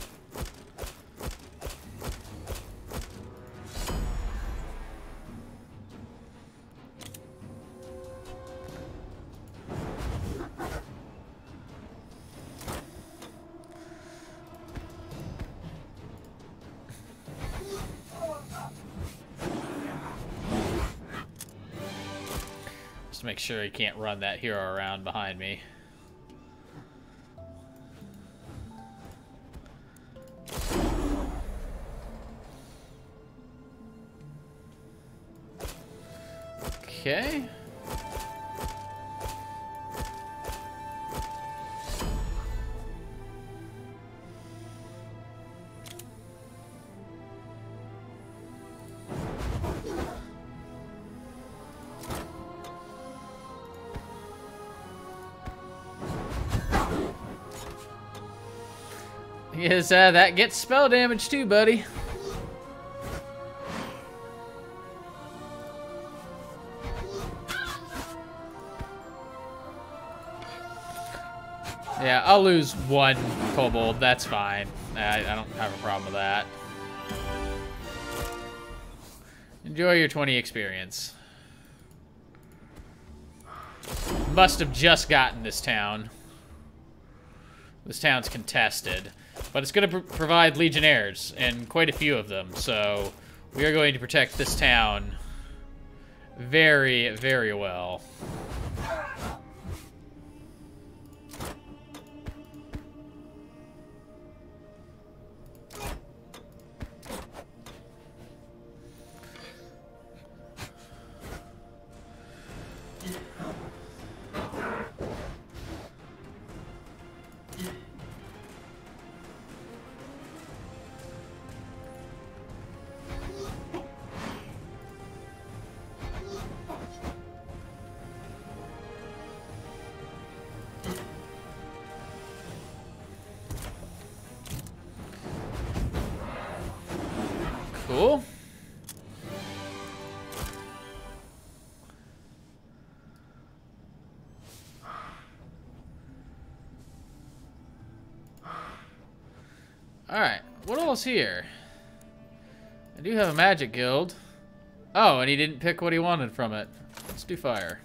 Just make sure he can't run that hero around behind me. Okay. Yes, that gets spell damage too, buddy. Yeah, I'll lose 1 kobold. That's fine. I don't have a problem with that. Enjoy your 20 experience. Must have just gotten this town. This town's contested. But it's going to provide Legionnaires, and quite a few of them. So we are going to protect this town very, very well. Cool. Alright, what else here? I do have a magic guild. Oh, and he didn't pick what he wanted from it. Let's do fire.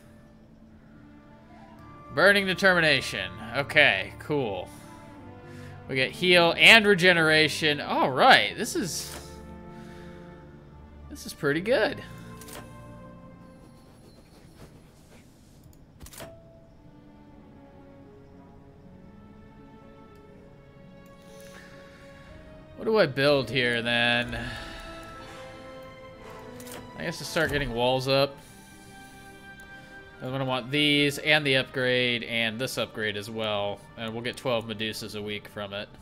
Burning Determination. Okay, cool. We get heal and regeneration. Alright, this is pretty good. What do I build here, then? I guess to start getting walls up. I'm going to want these, and the upgrade, and this upgrade as well. And we'll get 12 Medusas a week from it.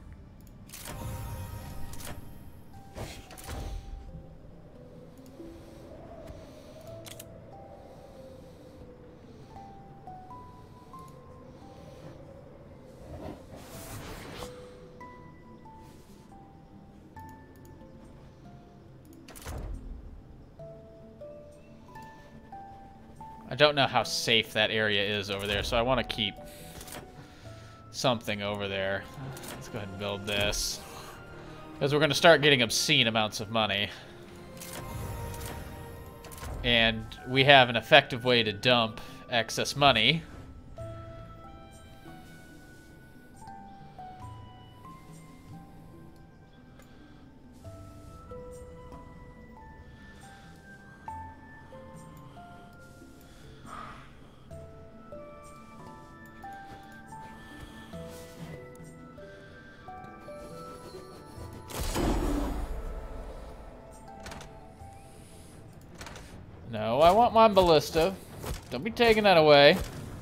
I don't know how safe that area is over there, so I want to keep something over there. Let's go ahead and build this. Because we're going to start getting obscene amounts of money. And we have an effective way to dump excess money. No, I want my ballista. Don't be taking that away.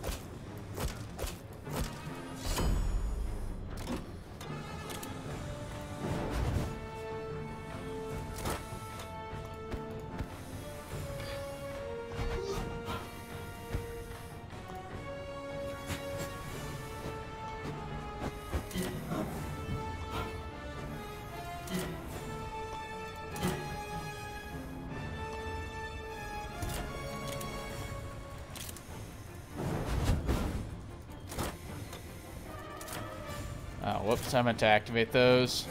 Oh, whoops, I meant to activate those.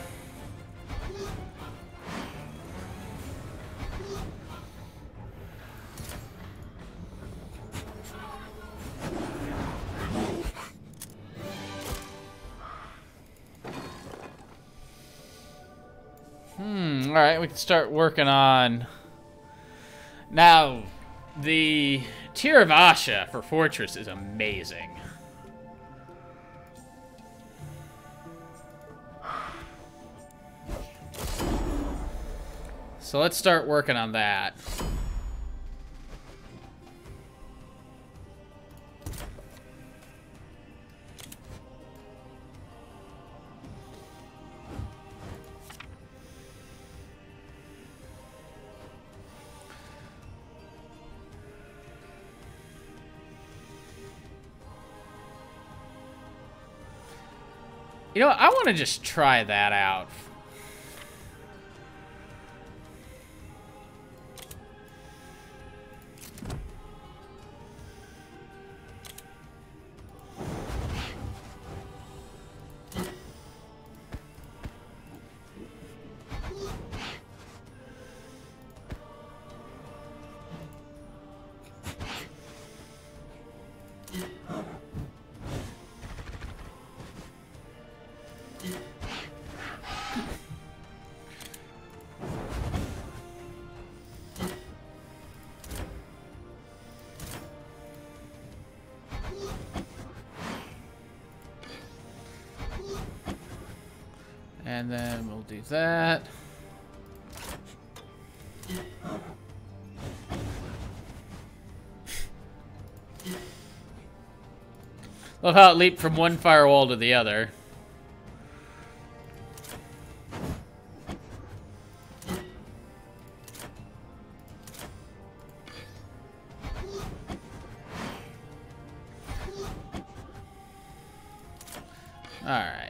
Alright, we can start working on... Now, the Tier of Asha for Fortress is amazing. So let's start working on that. You know, I want to just try that out. And then we'll do that. Love how it leaped from one firewall to the other. All right.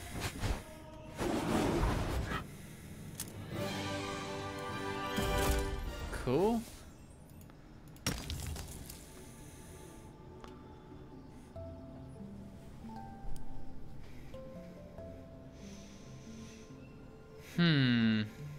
Cool. Hmm.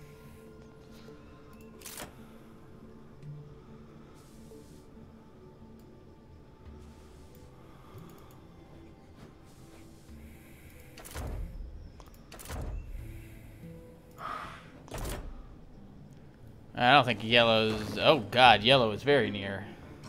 I don't think yellow's... Oh, God, yellow is very near.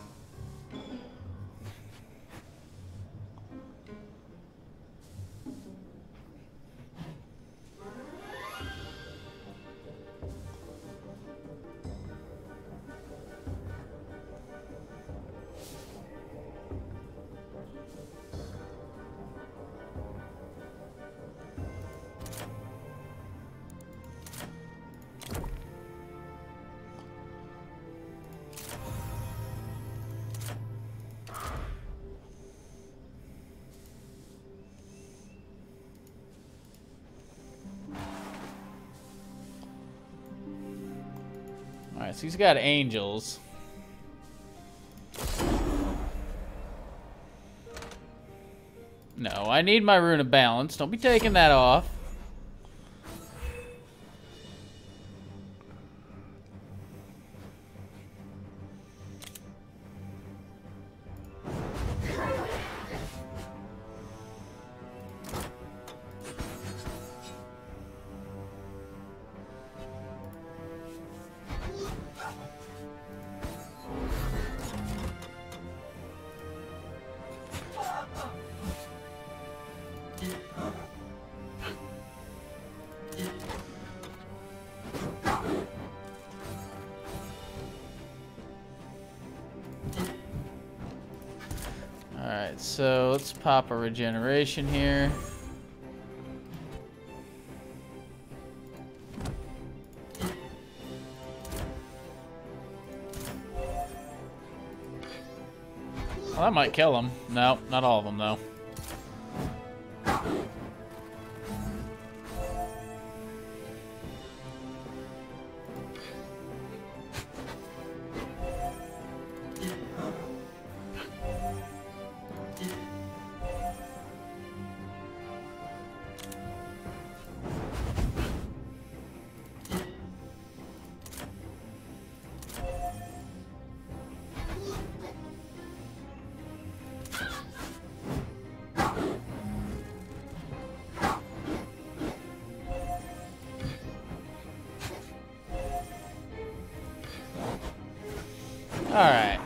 Alright, so he's got angels. No, I need my rune of balance. Don't be taking that off. Alright, so let's pop a regeneration here. Well, that might kill him. No, not all of them, though. Alright.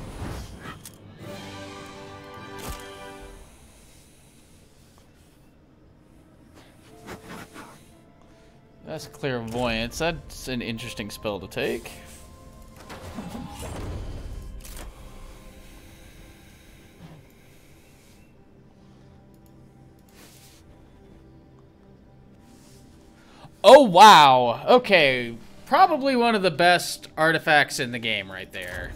That's clairvoyance. That's an interesting spell to take. Oh, wow. Okay. Probably one of the best artifacts in the game right there.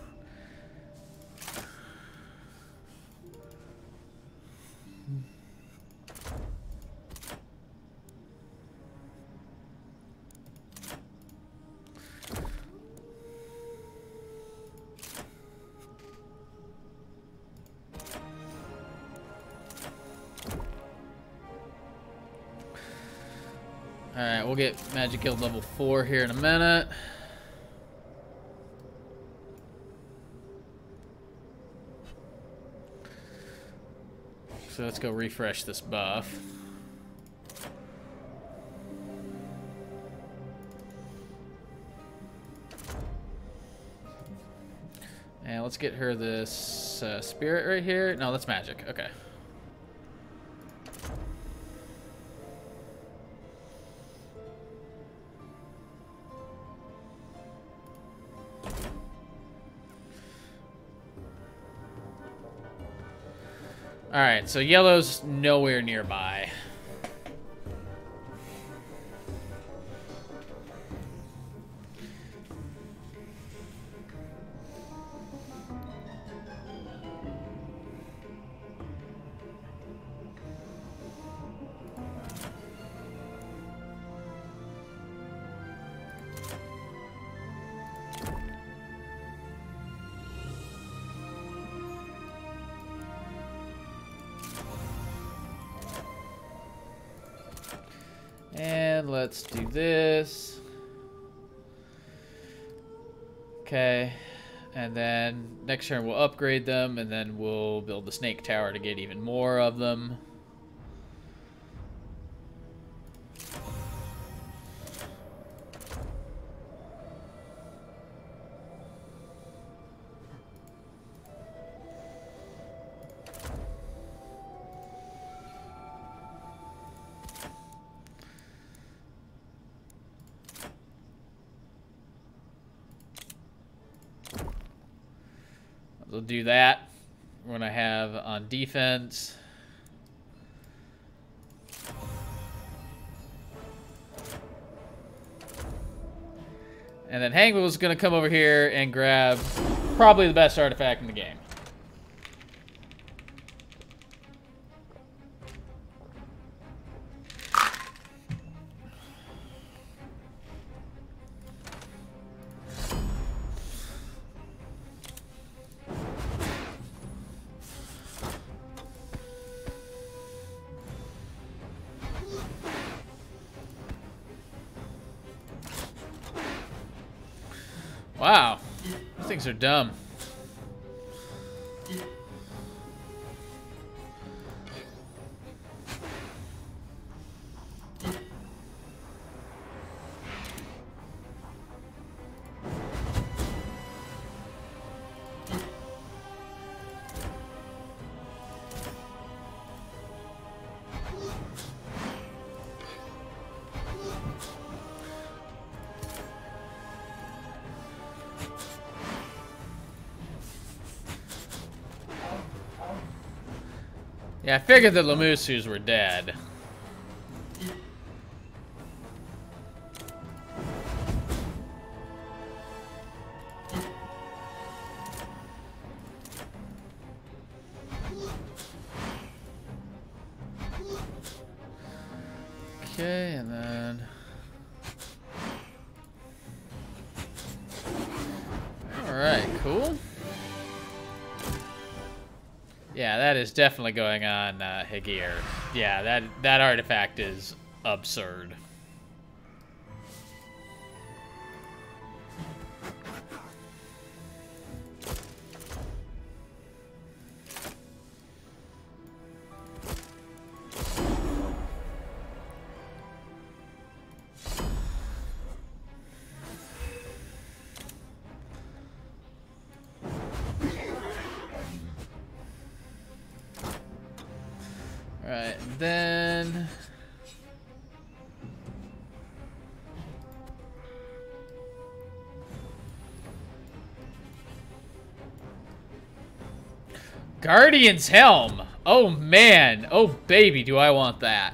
Alright, we'll get Magic Guild level 4 here in a minute. So let's go refresh this buff. And let's get her this spirit right here. No, that's magic. Okay. Alright, so yellow's nowhere nearby. And let's do this. Okay. And then next turn we'll upgrade them, and then we'll build the snake tower to get even more of them. We'll do that when I have on defense. And then Hangwell's going to come over here and grab probably the best artifact in the game. Wow, these things are dumb. Yeah, I figured the Lamusus were dead. Okay, and then... Alright, cool. Yeah, that is definitely going on Hegir. Yeah, that artifact is absurd. Alright, then... Guardian's Helm! Oh man! Oh baby, do I want that.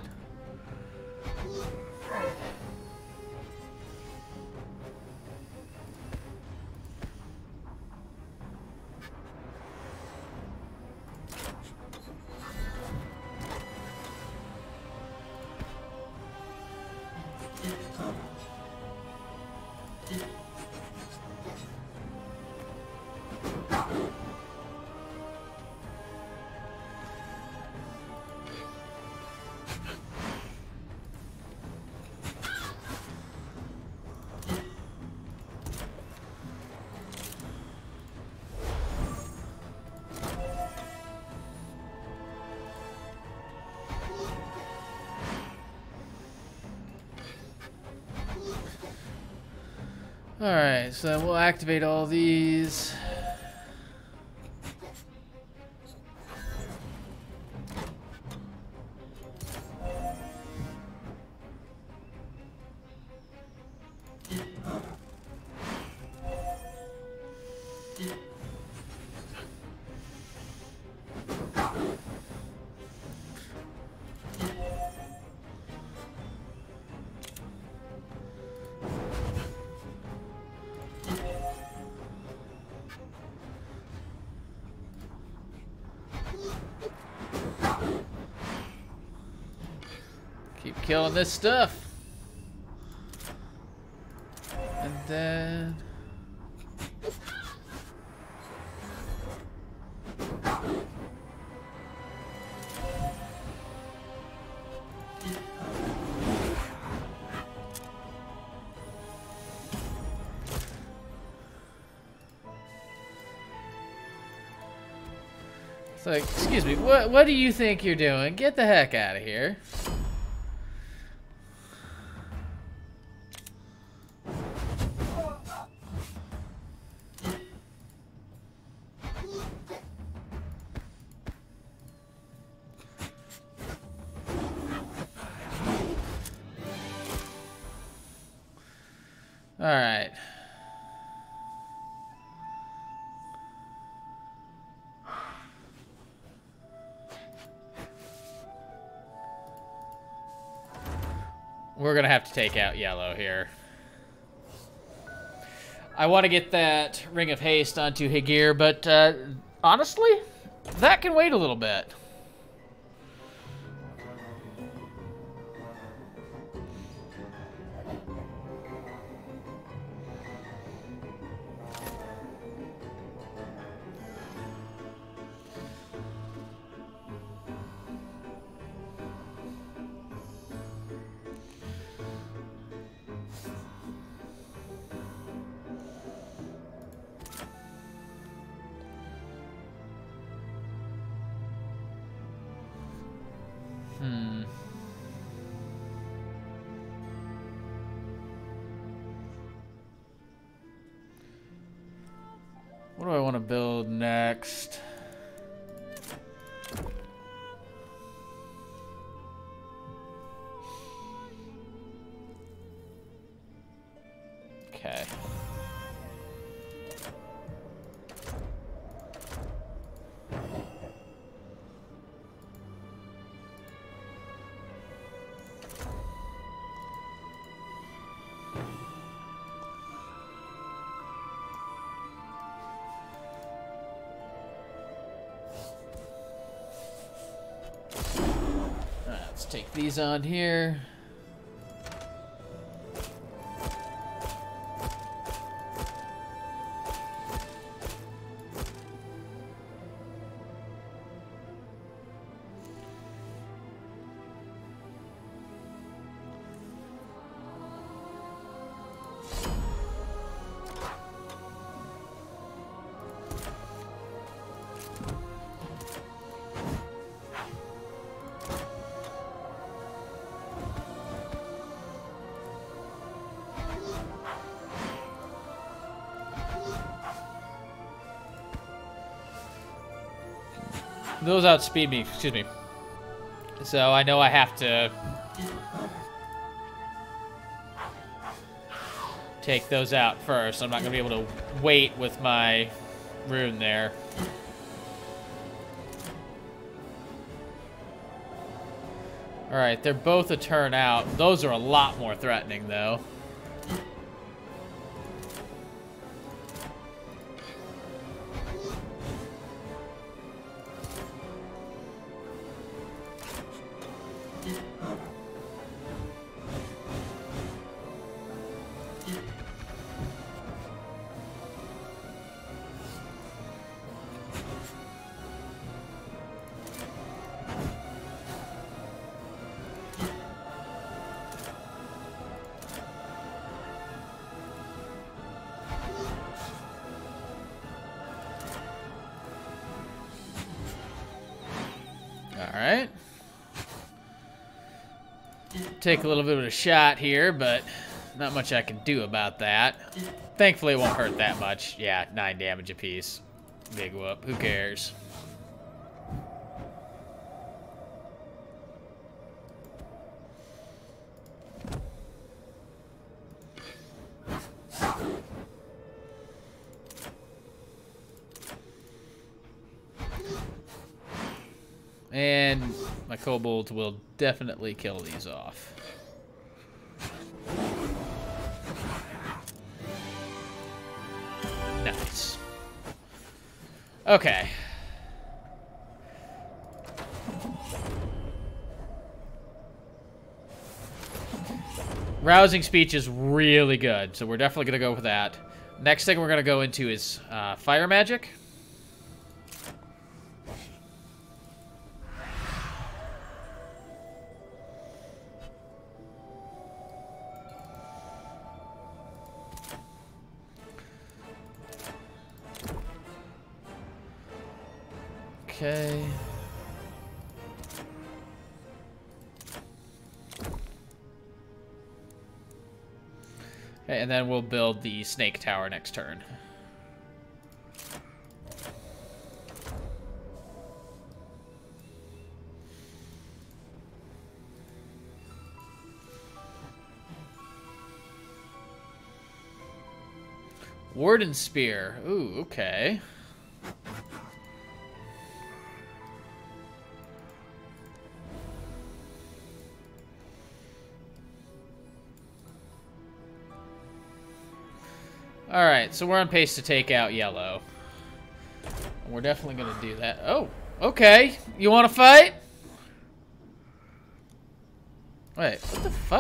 Alright, so then we'll activate all these. Keep killing this stuff. And then... like, excuse me, what do you think you're doing? Get the heck out of here. All right. We're going to have to take out yellow here. I want to get that Ring of Haste onto Higir, but honestly, that can wait a little bit. What do I want to build next? Okay. Let's take these on here. Those outspeed me, excuse me. So I know I have to take those out first. I'm not going to be able to wait with my rune there. Alright, they're both a turn out. Those are a lot more threatening, though. Alright. Take a little bit of a shot here, but not much I can do about that. Thankfully, it won't hurt that much. Yeah, 9 damage apiece. Big whoop. Who cares? And my kobolds will definitely kill these off. Nice. Okay. Rousing speech is really good, so we're definitely going to go with that. Next thing we're going to go into is fire magic. Okay. Okay, and then we'll build the snake tower next turn. Warden Spear. Ooh, okay. Alright, so we're on pace to take out yellow. We're definitely going to do that. Oh, okay. You want to fight? Wait, what the fuck?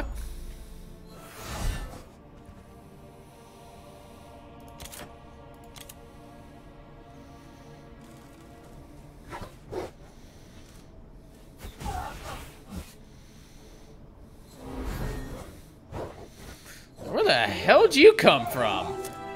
Where the hell did you come from?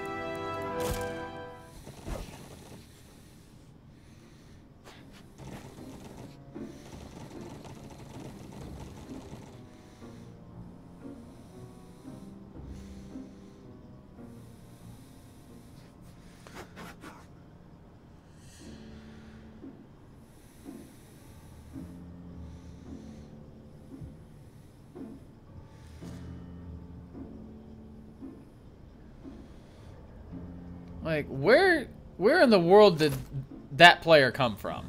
Like, where in the world did that player come from?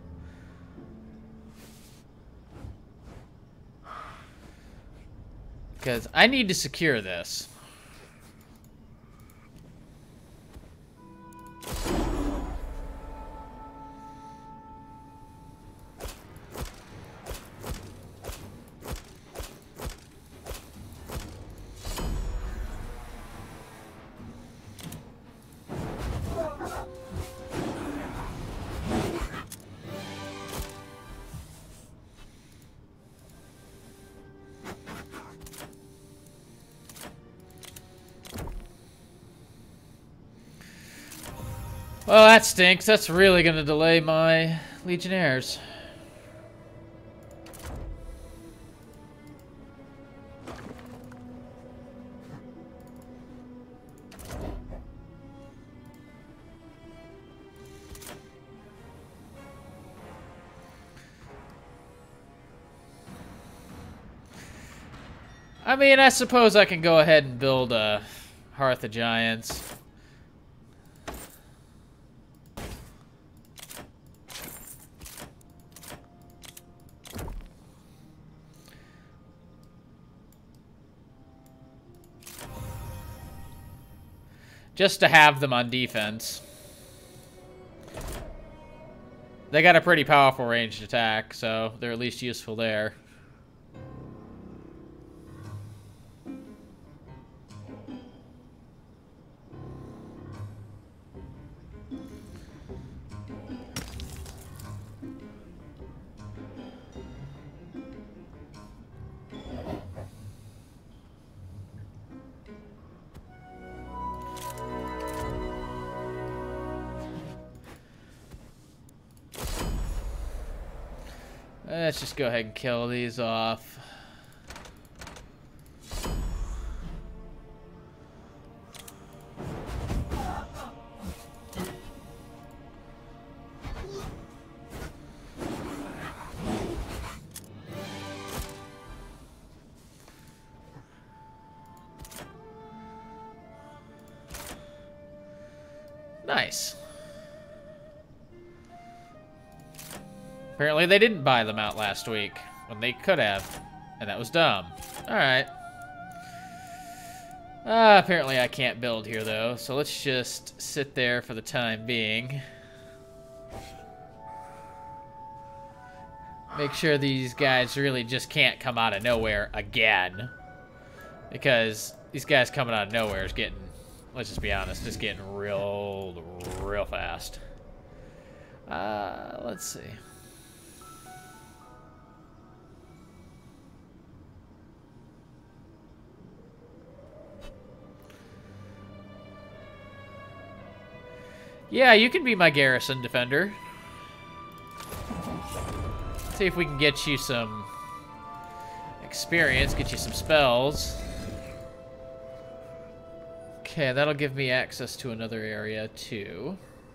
Because I need to secure this. Well, that stinks. That's really going to delay my Legionnaires. I mean, I suppose I can go ahead and build a Hearth of Giants. Just to have them on defense. They got a pretty powerful ranged attack, so they're at least useful there. Let's just go ahead and kill these off. Nice. Apparently they didn't buy them out last week, when they could have, and that was dumb. Alright. Apparently I can't build here, though, so let's just sit there for the time being. Make sure these guys really just can't come out of nowhere again. Because these guys coming out of nowhere is getting, let's just be honest, just getting real fast. Let's see. Yeah, you can be my garrison defender. See if we can get you some experience, get you some spells. Okay, that'll give me access to another area too.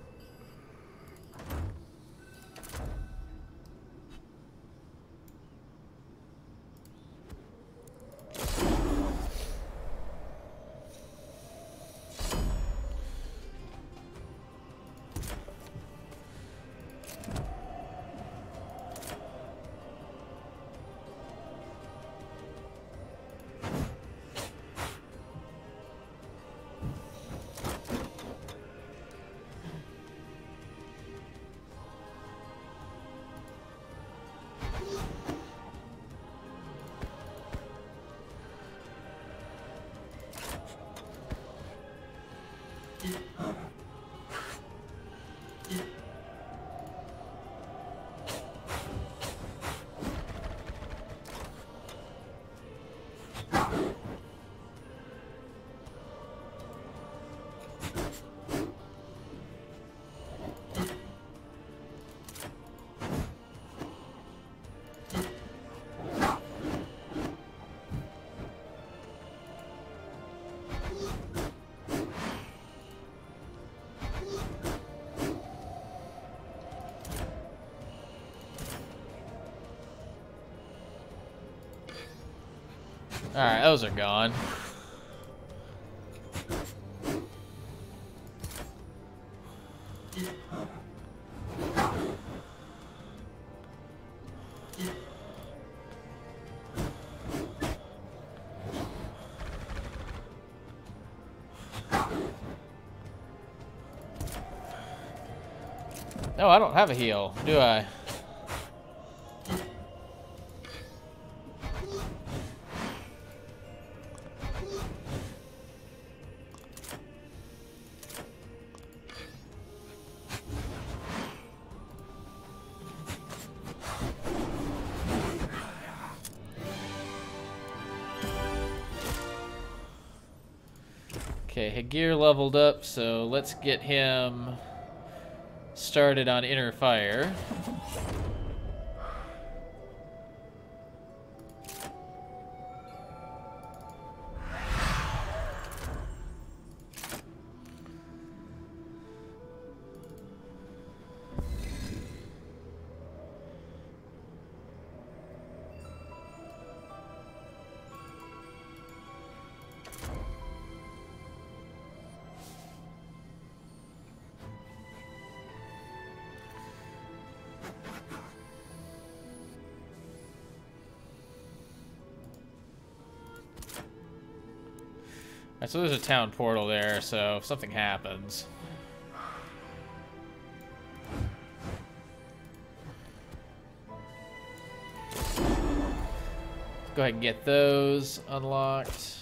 Alright, those are gone. No, I don't have a heal, do I? Okay, Hagir leveled up, so let's get him started on Inner Fire. Alright, so there's a town portal there, so if something happens. Go ahead and get those unlocked.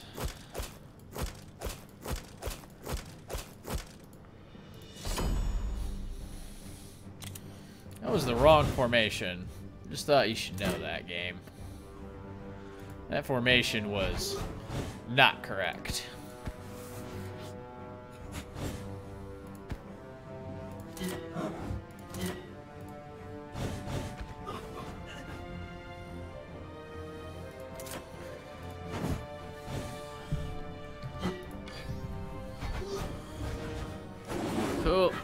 That was the wrong formation. Just thought you should know that, game. That formation was not correct. Cool.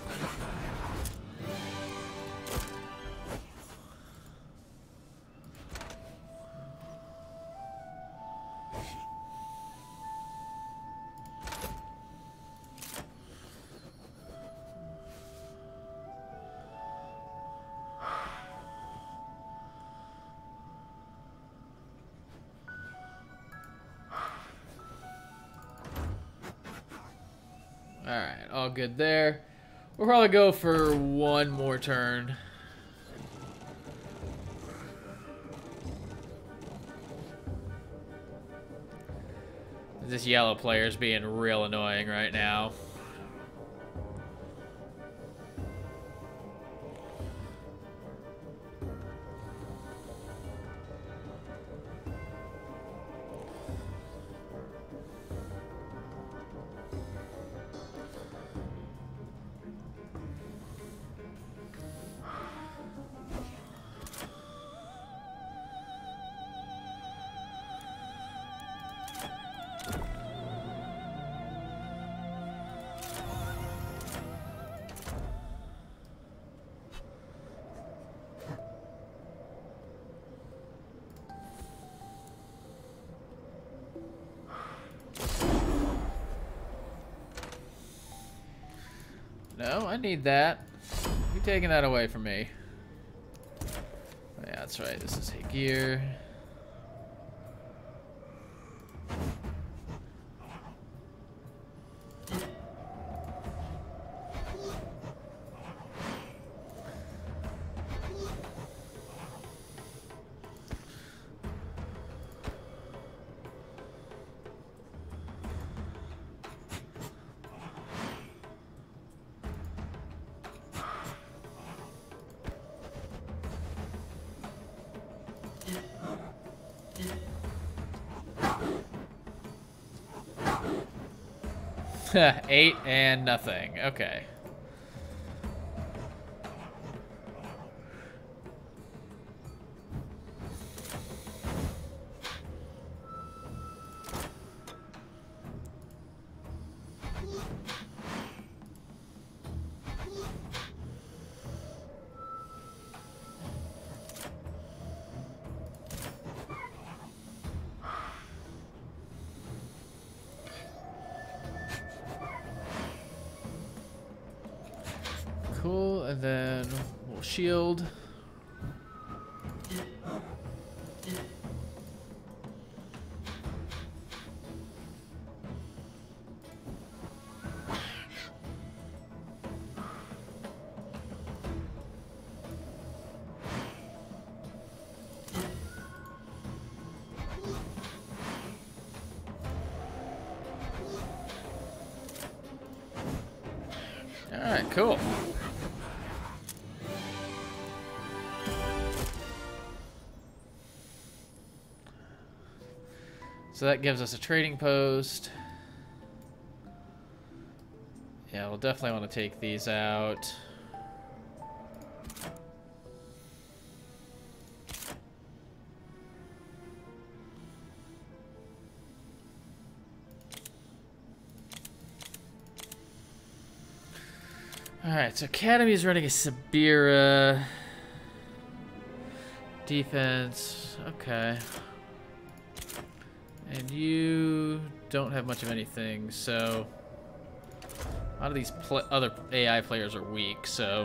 Alright, all good there. We'll probably go for one more turn. This yellow player's being real annoying right now. No, I need that. You taking that away from me. Oh, yeah, that's right. This is gear. Eight and nothing. Okay. Cool, and then we'll shield. All right, cool. So that gives us a trading post. Yeah, we'll definitely want to take these out. Alright, so Academy's running a Sabira. Defense, okay. And you don't have much of anything, so a lot of these other AI players are weak, so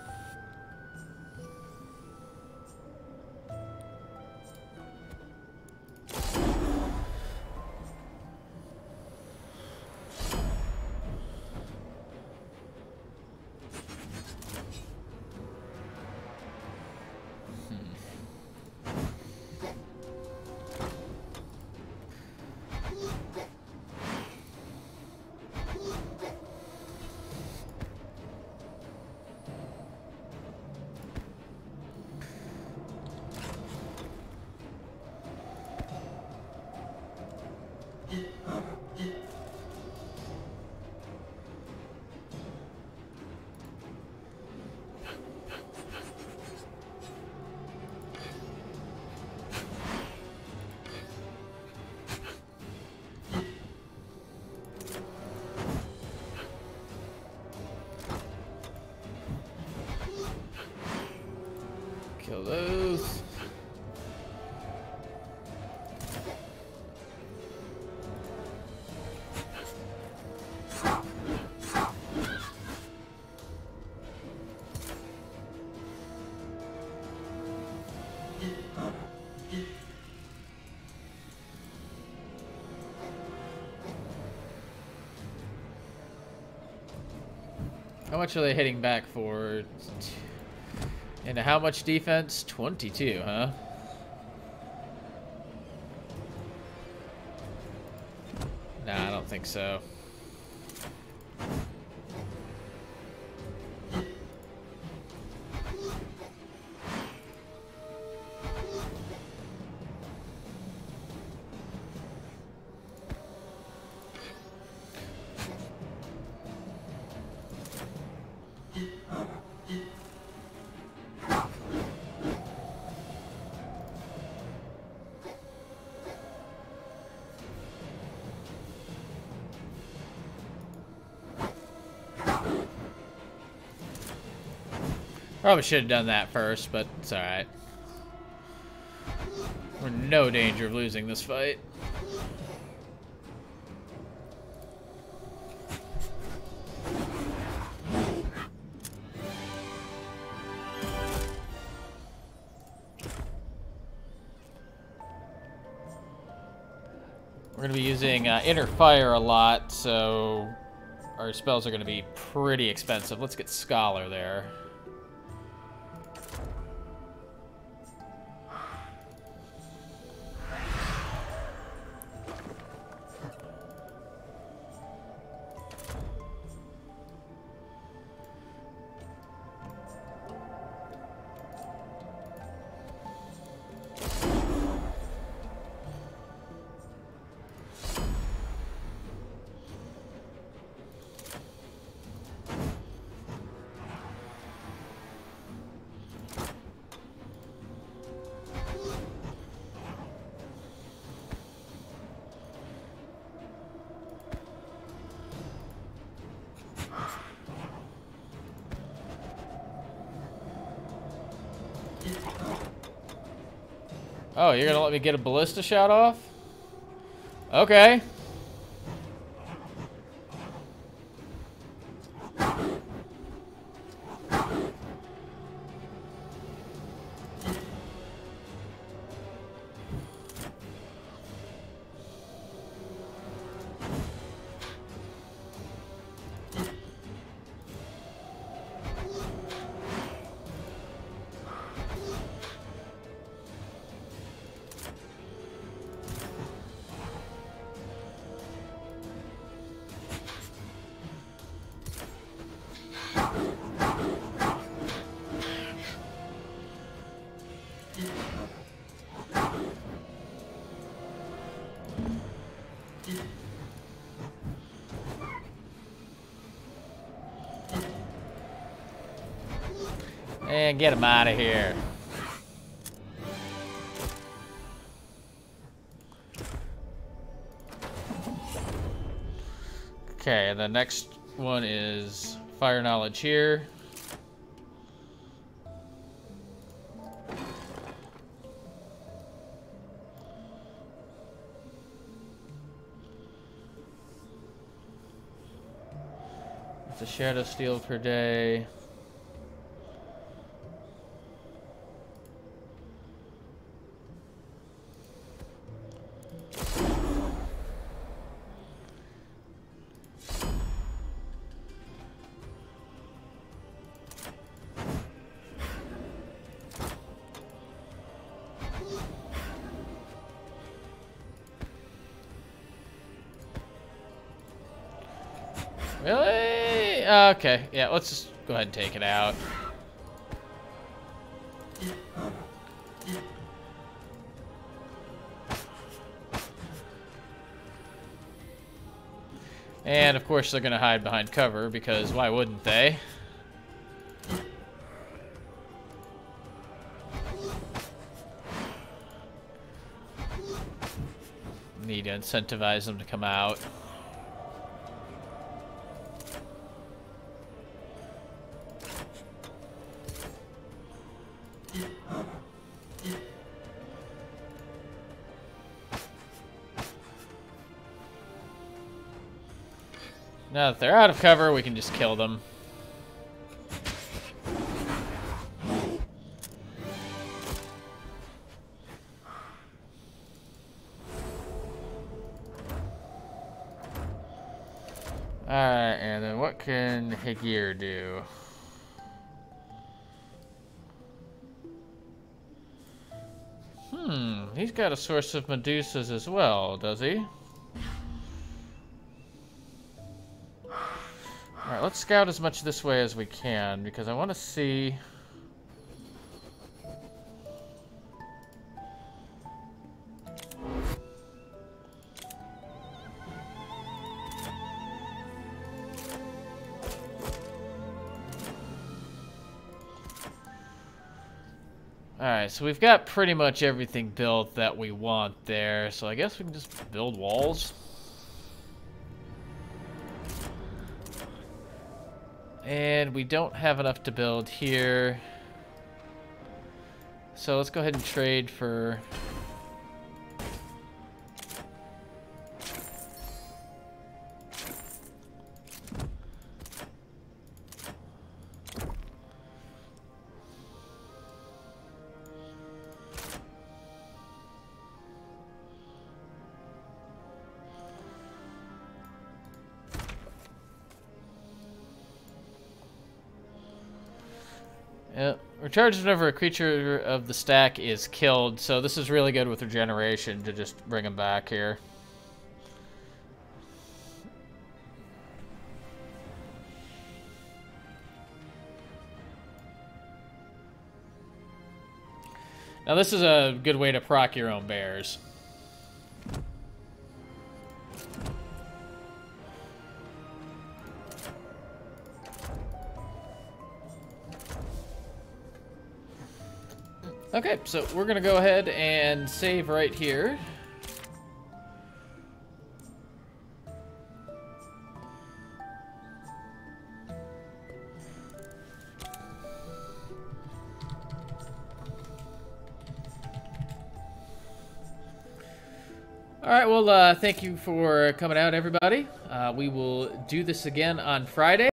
kill those. How much are they hitting back for? And how much defense? 22, huh? Nah, I don't think so. Probably should have done that first, but it's alright. We're in no danger of losing this fight. We're going to be using Inner Fire a lot, so our spells are going to be pretty expensive. Let's get Scholar there. Oh, you're gonna let me get a ballista shot off? Okay. And get him out of here. Okay, and the next one is Fire Knowledge here. It's a Shadow Steel per day. Really? Okay, yeah, let's just go ahead and take it out. And of course they're gonna hide behind cover, because why wouldn't they? Need to incentivize them to come out. Now that they're out of cover, we can just kill them. Alright, and then what can Higir do? He's got a source of Medusas as well, does he? Alright, let's scout as much this way as we can, because I want to see... Alright, so we've got pretty much everything built that we want there, so I guess we can just build walls. And we don't have enough to build here. So let's go ahead and trade for... Recharges whenever a creature of the stack is killed, so this is really good with regeneration to just bring him back here. Now this is a good way to proc your own bears. Okay, so we're gonna go ahead and save right here. All right, well, thank you for coming out, everybody. We will do this again on Friday.